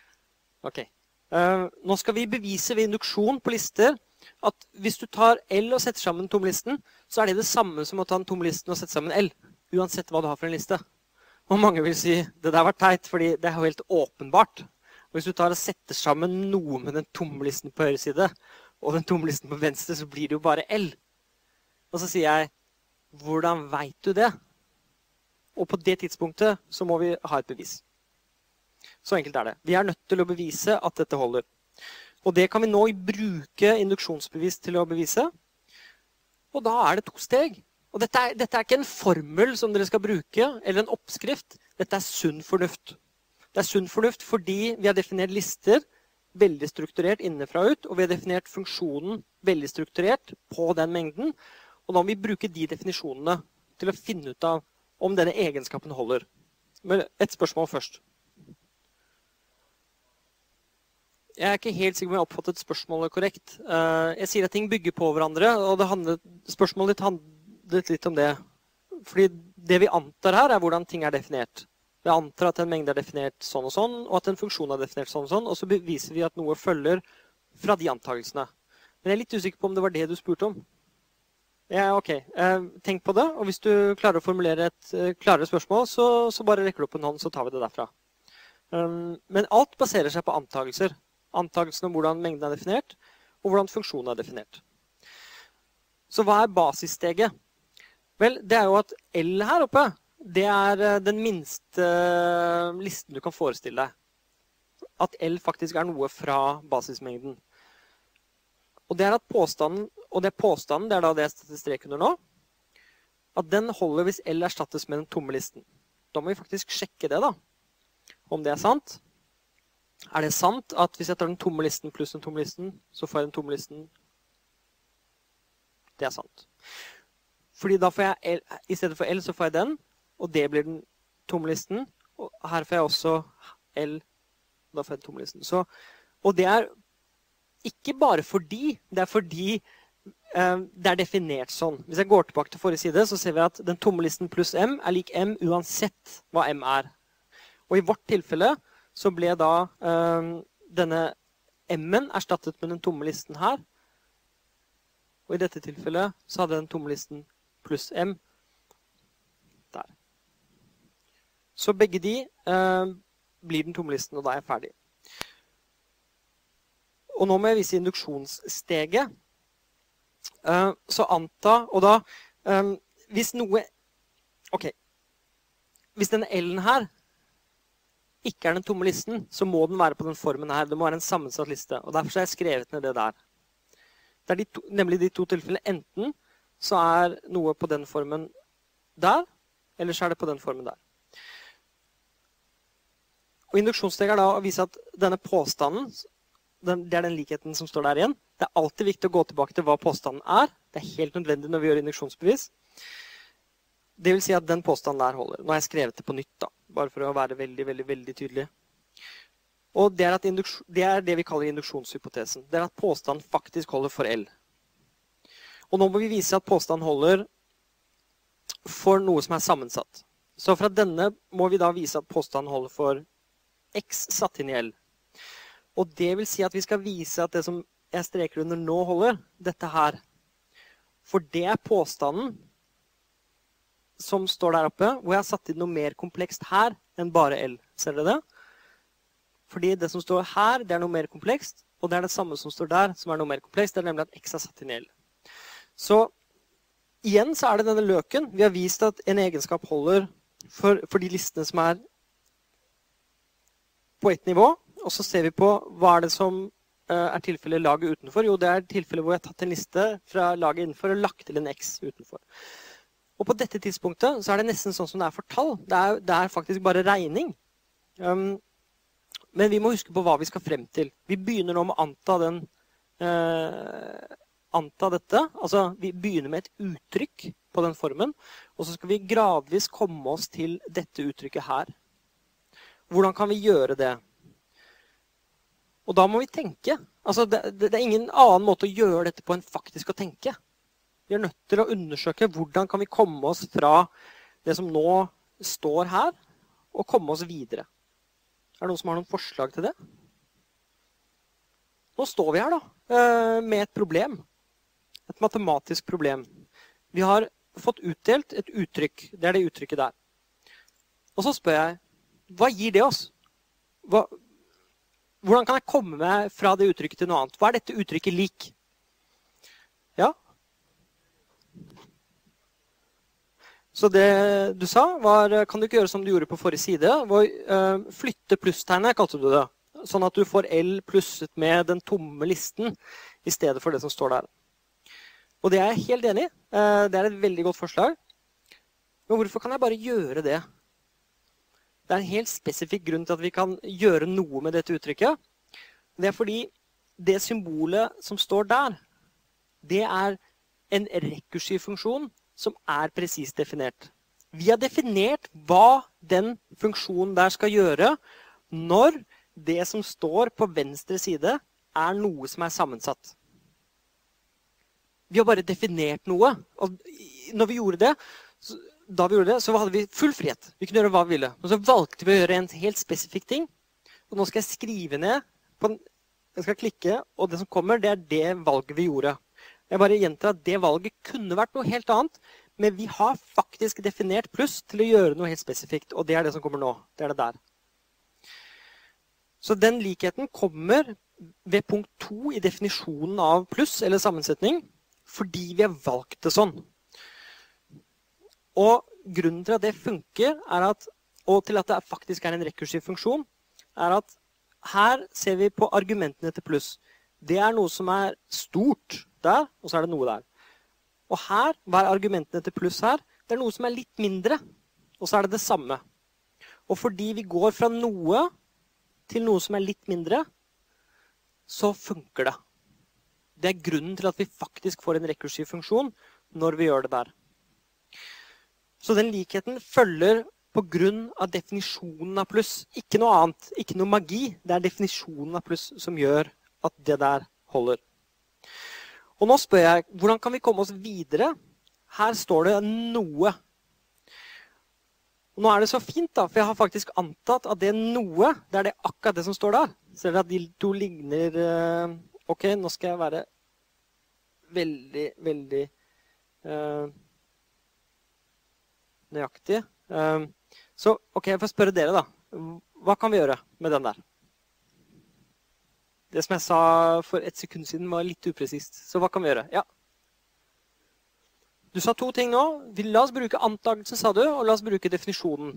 Ok. Nå skal vi bevise ved induksjon på lister at hvis du tar L og setter sammen tomlisten, så er det samme som å ta en tomlisten og sette sammen L, uansett hva du har for en liste. Og mange vil si, det der var teit, fordi det er jo helt åpenbart. Og hvis du tar og setter sammen noe med den tomlisten på høyre side, og den tomlisten på venstre, så blir det jo bare L. Og så sier jeg, hvordan vet du det? Og på det tidspunktet så må vi ha et bevis. Så enkelt er det. Vi er nødt til å bevise at dette holder. Og det kan vi nå bruke induksjonsbevis til å bevise. Og da er det 2 steg. Og dette er ikke en formel som dere skal bruke, eller en oppskrift. Dette er sunn fornuft. Det er sunn fornuft fordi vi har definert lister veldig strukturert innenfra og ut, og vi har definert funksjonen veldig strukturert på den mengden. Og da må vi bruke de definisjonene til å finne ut av om denne egenskapen holder. Men et spørsmål først. Jeg er ikke helt sikker om jeg oppfattet spørsmålet korrekt. Jeg sier at ting bygger på hverandre, og spørsmålet ditt handlet litt om det. Fordi det vi antar her er hvordan ting er definert. Vi antar at en mengde er definert sånn, og at en funksjon er definert sånn, og så beviser vi at noe følger fra de antagelsene. Men jeg er litt usikker på om det var det du spurte om. Ja, ok. Tenk på det, og hvis du klarer å formulere et klarere spørsmål, så bare rekker du opp en hånd, så tar vi det derfra. Men alt baserer seg på antagelser. Antagelsen om hvordan mengden er definert, og hvordan funksjonen er definert. Så hva er basissteget? Vel, det er jo at L her oppe, det er den minste listen du kan forestille deg. At L faktisk er noe fra basismengden. Og det er at påstanden, det er da det jeg setter strek under nå, at den holder hvis L erstattes med den tomme listen. Da må vi faktisk sjekke det da, om det er sant. Er det sant at hvis jeg tar den tomme listen pluss den tomme listen, så får jeg den tomme listen? Det er sant. Fordi da får jeg L, i stedet for L så får jeg den, og det blir den tomme listen. Og her får jeg også L, da får jeg den tomme listen. Så, og det er ikke bare fordi, det er fordi det er definert sånn. Hvis jeg går tilbake til forrige side, så ser vi at den tomme listen pluss M er lik M uansett hva M er. Og i vårt tilfelle så ble da denne M-en erstattet med den tomme listen her. Og i dette tilfellet så hadde den tomme listen pluss M der. Så begge de blir den tomme listen, og da er jeg ferdig. Og nå må jeg vise induksjonssteget. Så anta, og da, hvis noe, ok, hvis denne L-en her ikke er den tomme listen, så må den være på den formen her. Det må være en sammensatt liste, og derfor har jeg skrevet ned det der. Det er nemlig de 2 tilfellene. Enten så er noe på den formen der, eller så er det på den formen der. Og induksjonssteget er da å vise at denne påstanden, det er den likheten som står der igjen. Det er alltid viktig å gå tilbake til hva påstanden er. Det er helt nødvendig når vi gjør induksjonsbevis. Det vil si at den påstanden der holder. Nå har jeg skrevet det på nytt da, bare for å være veldig, veldig, veldig tydelig. Og det er det vi kaller induksjonshypotesen. Det er at påstanden faktisk holder for L. Og nå må vi vise at påstanden holder for noe som er sammensatt. Så fra denne må vi da vise at påstanden holder for X satt inn i L. Og det vil si at vi skal vise at det som jeg streker under nå holder, dette her. For det er påstanden som står der oppe, hvor jeg har satt inn noe mer komplekst her enn bare L. Ser dere det? Fordi det som står her, det er noe mer komplekst, og det er det samme som står der, som er noe mer komplekst. Det er nemlig at X er satt inn i L. Så igjen så er det denne løken. Vi har vist at en egenskap holder for de listene som er på et nivå, og så ser vi på hva er det som er tilfellet laget utenfor. Jo, det er tilfellet hvor jeg har tatt en liste fra laget innenfor og lagt til en X utenfor. Og på dette tidspunktet så er det nesten sånn som det er for tall. Det er faktisk bare regning. Men vi må huske på hva vi skal frem til. Vi begynner nå med å anta dette. Altså, vi begynner med et uttrykk på den formen, og så skal vi gradvis komme oss til dette uttrykket her. Hvordan kan vi gjøre det? Og da må vi tenke. Altså, det er ingen annen måte å gjøre dette på enn faktisk å tenke. Vi er nødt til å undersøke hvordan kan vi komme oss fra det som nå står her, og komme oss videre. Er det noen som har noen forslag til det? nå står vi her da, med et problem. Et matematisk problem. Vi har fått utdelt et uttrykk. Det er det uttrykket der. Og så spør jeg, hva gir det oss? Hvordan kan jeg komme meg fra det uttrykket til noe annet? Hva er dette uttrykket lik? Ja? Så det du sa var, kan du ikke gjøre som du gjorde på forrige side? Flytte plusstegnet, kalte du det. Sånn at du får L plusset med den tomme listen i stedet for det som står der. Og det er jeg helt enig i. Det er et veldig godt forslag. Men hvorfor kan jeg bare gjøre det? Det er en helt spesifikk grunn til at vi kan gjøre noe med dette uttrykket. Det er fordi det symbolet som står der, det er en rekursiv funksjon som er presist definert. Vi har definert hva den funksjonen der skal gjøre når det som står på venstre side er noe som er sammensatt. Vi har bare definert noe. Og når vi gjorde det, så hadde vi full frihet. Vi kunne gjøre hva vi ville. Og så valgte vi å gjøre en helt spesifikk ting. Og nå skal jeg skrive ned. Jeg skal klikke, og det som kommer, det er det valget vi gjorde. Jeg bare gjentar at det valget kunne vært noe helt annet, men vi har faktisk definert pluss til å gjøre noe helt spesifikt. Og det er det som kommer nå. Det er det der. Så den likheten kommer ved punkt 2 i definisjonen av pluss eller sammensetning, fordi vi har valgt det sånn. Og grunnen til at det funker, og til at det faktisk er en rekursiv funksjon, er at her ser vi på argumentene til pluss. Det er noe som er stort der, og så er det noe der. Og her, hva er argumentene til pluss her? Det er noe som er litt mindre, og så er det det samme. Og fordi vi går fra noe til noe som er litt mindre, så funker det. Det er grunnen til at vi faktisk får en rekursiv funksjon når vi gjør det der. Så den likheten følger på grunn av definisjonen av pluss. Ikke noe annet, ikke noe magi. Det er definisjonen av pluss som gjør at det der holder. Og nå spør jeg, hvordan kan vi komme oss videre? Her står det noe. Og nå er det så fint da, for jeg har faktisk antatt at det noe, det er det akkurat det som står der. Ser dere at de to ligner... Ok, nå skal jeg være veldig, veldig nøyaktig. Så, ok, jeg får spørre dere da. Hva kan vi gjøre med den der? Det som jeg sa for et sekund siden var litt upresist. Så hva kan vi gjøre? Ja. Du sa to ting nå. La oss bruke antagelsen, sa du, og la oss bruke definisjonen.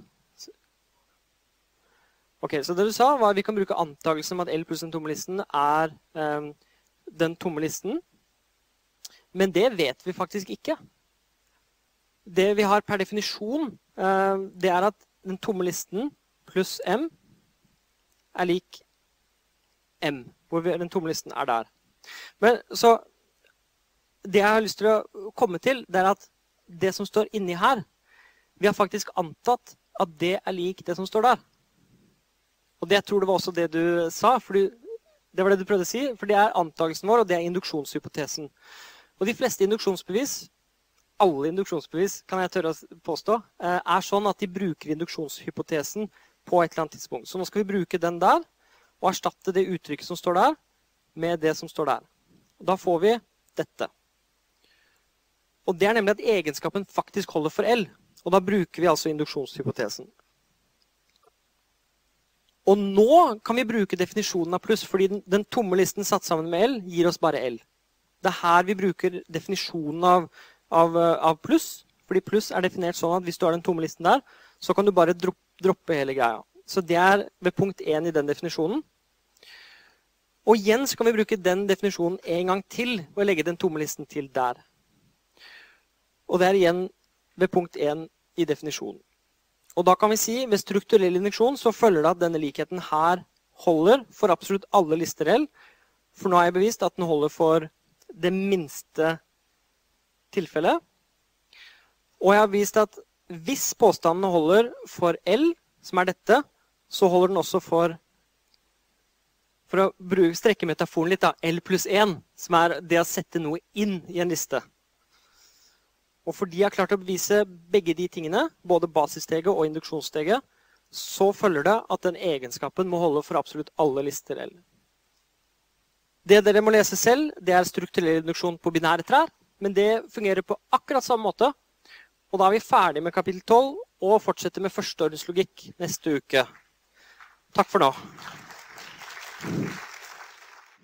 Ok, så det du sa var at vi kan bruke antagelsen om at L pluss den tomme listen er den tomme listen. Men det vet vi faktisk ikke. Det vi har per definisjon, det er at den tomme listen pluss M er lik M, hvor den tomme listen er der. Men så det jeg har lyst til å komme til, det er at det som står inni her, vi har faktisk antatt at det er lik det som står der. Og det tror det var også det du sa, for det var det du prøvde å si, for det er antagelsen vår, og det er induksjonshypotesen. Og de fleste induksjonsbevis, alle induksjonsbevis, kan jeg tørre å påstå, er sånn at de bruker induksjonshypotesen på et eller annet tidspunkt. Så nå skal vi bruke den der, og erstatte det uttrykket som står der, med det som står der. Da får vi dette. Og det er nemlig at egenskapen faktisk holder for L, og da bruker vi altså induksjonshypotesen. Og nå kan vi bruke definisjonen av pluss, fordi den tomme listen satt sammen med L gir oss bare L. Det er her vi bruker definisjonen av pluss, fordi pluss er definert sånn at hvis du har den tomme listen der, så kan du bare droppe hele greia. Så det er ved punkt 1 i den definisjonen. Og igjen så kan vi bruke den definisjonen en gang til, og legge den tomme listen til der. Og det er igjen ved punkt 1 i definisjonen. Og da kan vi si, ved strukturell induksjon, så følger det at denne likheten her holder for absolutt alle lister L. For nå har jeg bevist at den holder for det minste tilfellet. Og jeg har vist at hvis påstandene holder for L, som er dette, så holder den også for å strekke metaforen litt da, L pluss 1, som er det å sette noe inn i en liste. Og fordi jeg har klart å bevise begge de tingene, både basissteget og induksjonssteget, så følger det at den egenskapen må holde for absolutt alle lister L. Det dere må lese selv, det er strukturell induksjon på binære trær, men det fungerer på akkurat samme måte. Og da er vi ferdig med kapittel 12, og fortsetter med førsteordenslogikk neste uke. Takk for nå.